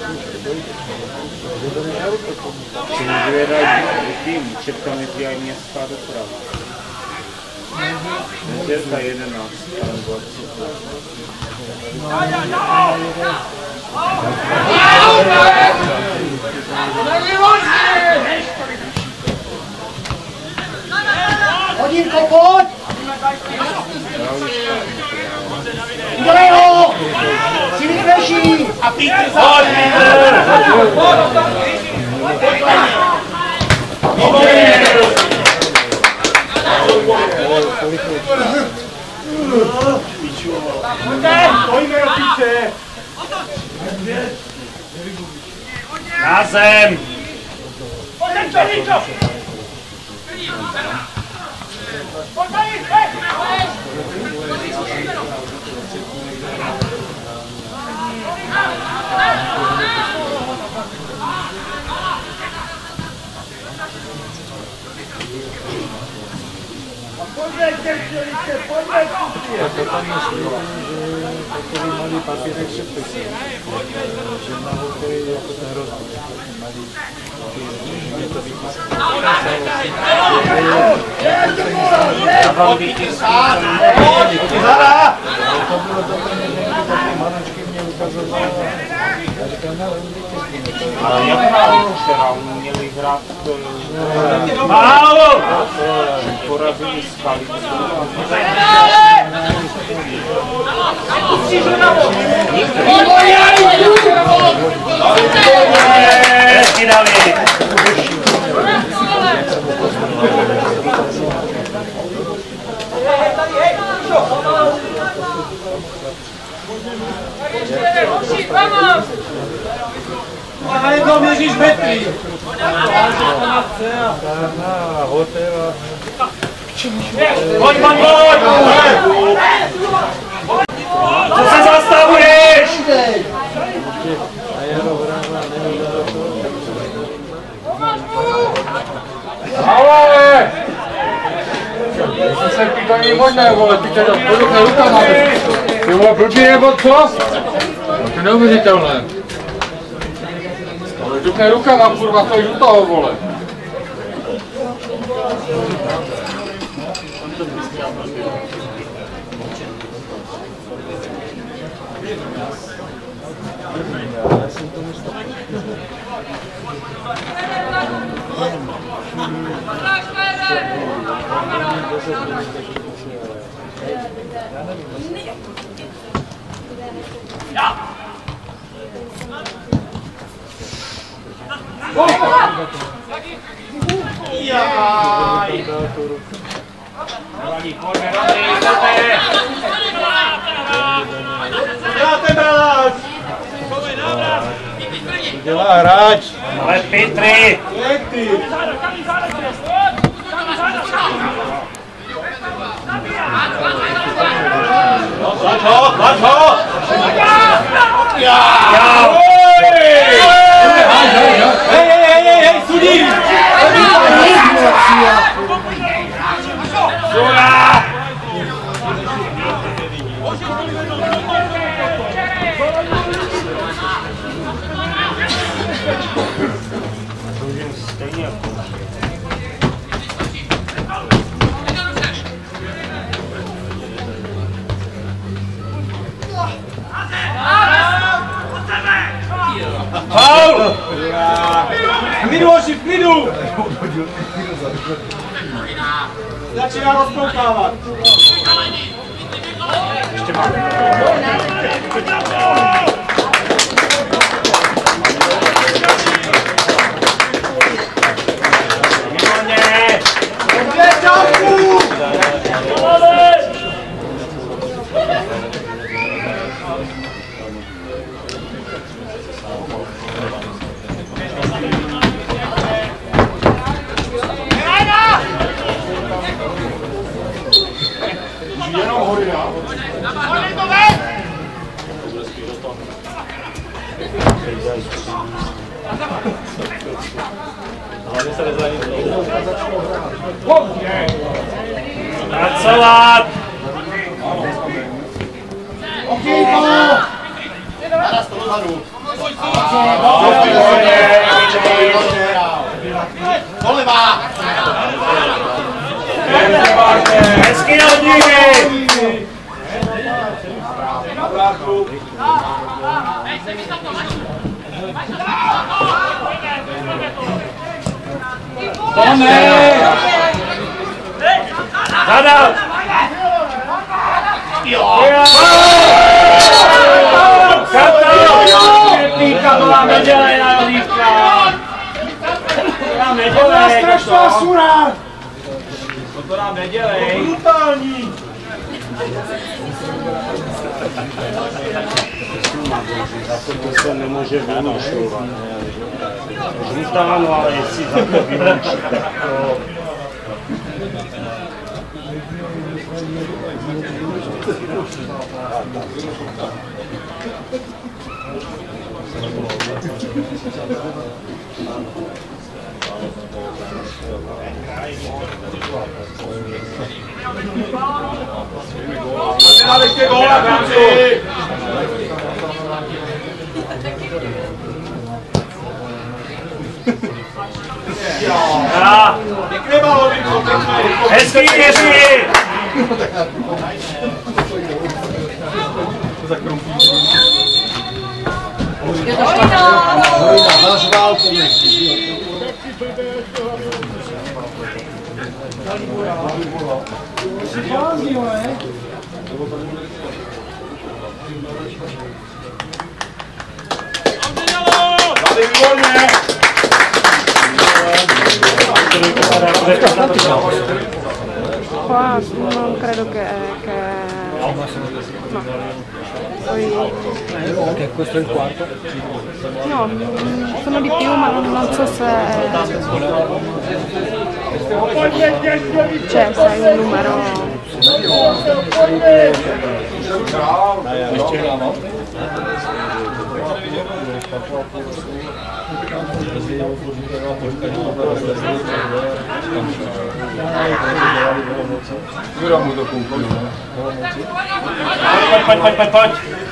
Tým, čepkami ty aj městská doprava. Nedělka 11. Hodinko, pojď! Udělej ho! Si rychlejší! A Petr, pojď! Pojďme do píče! Na zem! To tam myslí, že takový malý papírek se pisí. Že na hokeji jako ten rozdíl. Malý papírek, je to vypísané. Já vám vytiskám. To bylo dobré, že taky manačky mě ukazovaly. Já říkám, ale vytiskám. Ale jak hráli včera? Měli hrát... Málo! Porazili Skalicu. Hezky dali! A jednou měříš metry. Pojď, pojď, pojď! Co se zastavuješ? Ale! To není možné, vole, ty teda podruchne rukama. Ty vole, blbý nebo co? No to neuvěřitelné. Ale dukne rukama, kurva, stojíš u toho, vole. Dělá hráč. Ale Petry! Máš ho! Hej, sudí! Zura! Faul! V klidu, hoši, v klidu! Začíná rozkoukávat. Ještě máme. Výborně! Dobře, čáku! Jenom hory, já. Pracovat! Okýko! Naraz to dozadu. Doleva! Hezky na hodníky! Zadal! Píka byla nedělej na Jolívka! Nedělej! Strašná sura! To nám nedělej! Brutální! Za to se nemůže vylučovat. Žlutáno, ale jestli za to vylučí, tak to... Ještě góla, Franci! Pěkný balón, hezký, hezký! Qua non credo che no. Poi Che questo è il quarto? no, sono di più ma non so se c'è, sai, un numero. Pojď.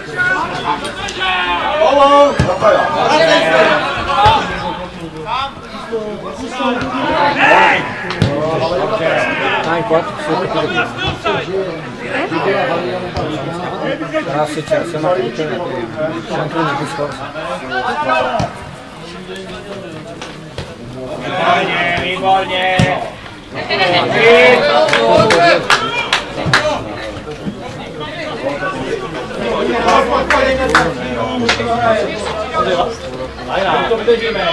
Ah, in quattro? Ah sì, c'è, siamo anche nel discorso. Výborně. To vydržíme.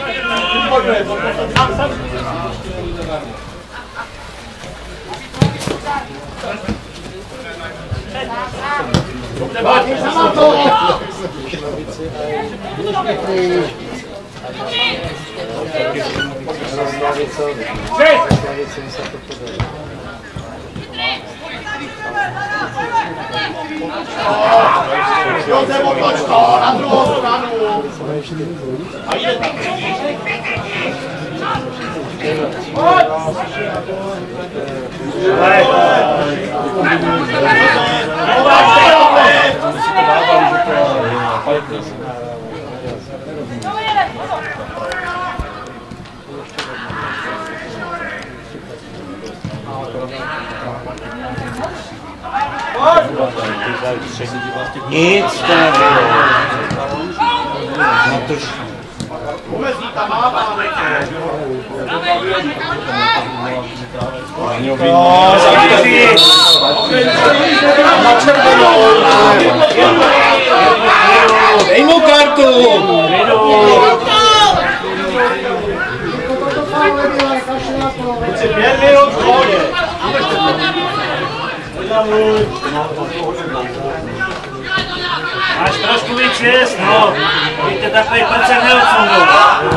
Josef, otoč to na druhou stranu! A jde tam. Nic to nebylo. Umezníka má, pane. Dej mu kartu! Buď 5 minut v pohodě. Máš trošku víc šest, no. Víte, takový prcek neodsundou.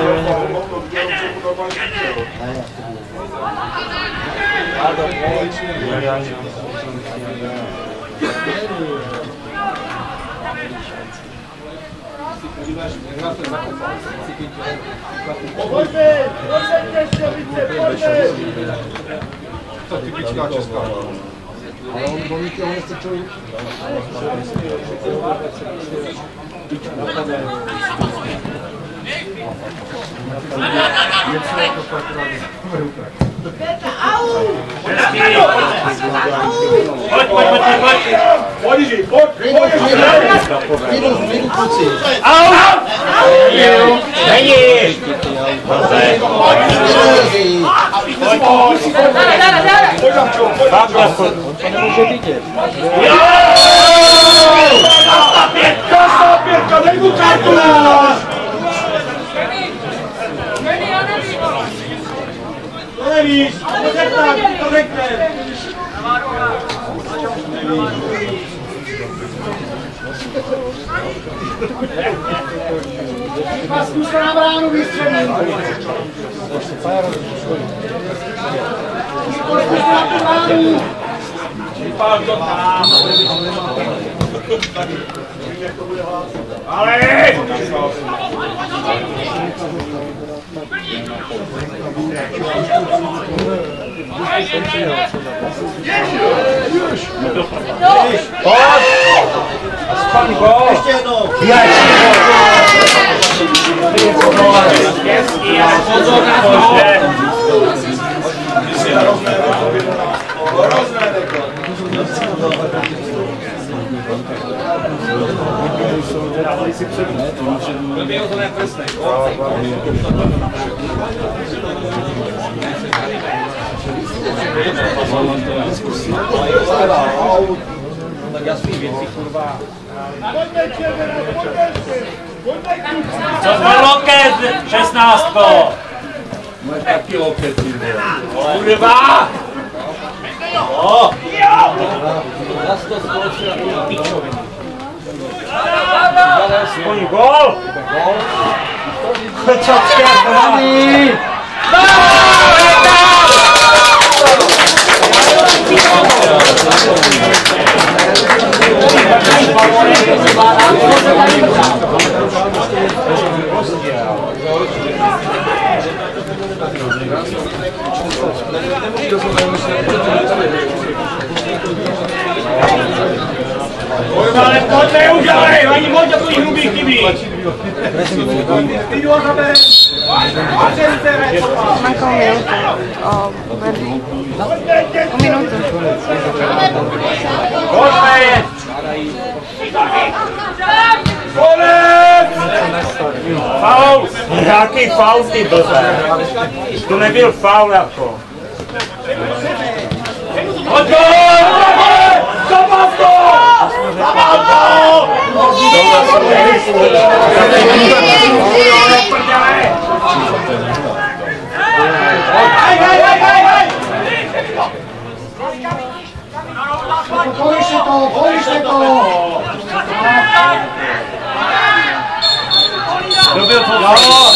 To typická česká. Ale on nechce člověk. Krásná pětka, dej mu kartu! To nevíš, to řekne. Zkuste na bránu vystřelit. Zkuste na tu bránu. Vypál to tam. Ale! Aspoň gól! Ještě jednou! Hezký, ale pozor na to! Dávali si před blbě ozené prsty. Tak jasný věci, kurva. Co za loket, 16. Máš taky loket, ty kurva! O! Zas to zkoušel na pičovinu. Aspoň gól! Čačka, hlavní! Kurva, ale pojď neudělej, ani moc takový hrubý chybí. Manca un minuto. Un minuto. Konec! Konec! Faul! Nějaký faul, ty blbé. To nebyl faul jako. Pojď gól! Zabav to! Zabav to! Polište to! Kdo byl to?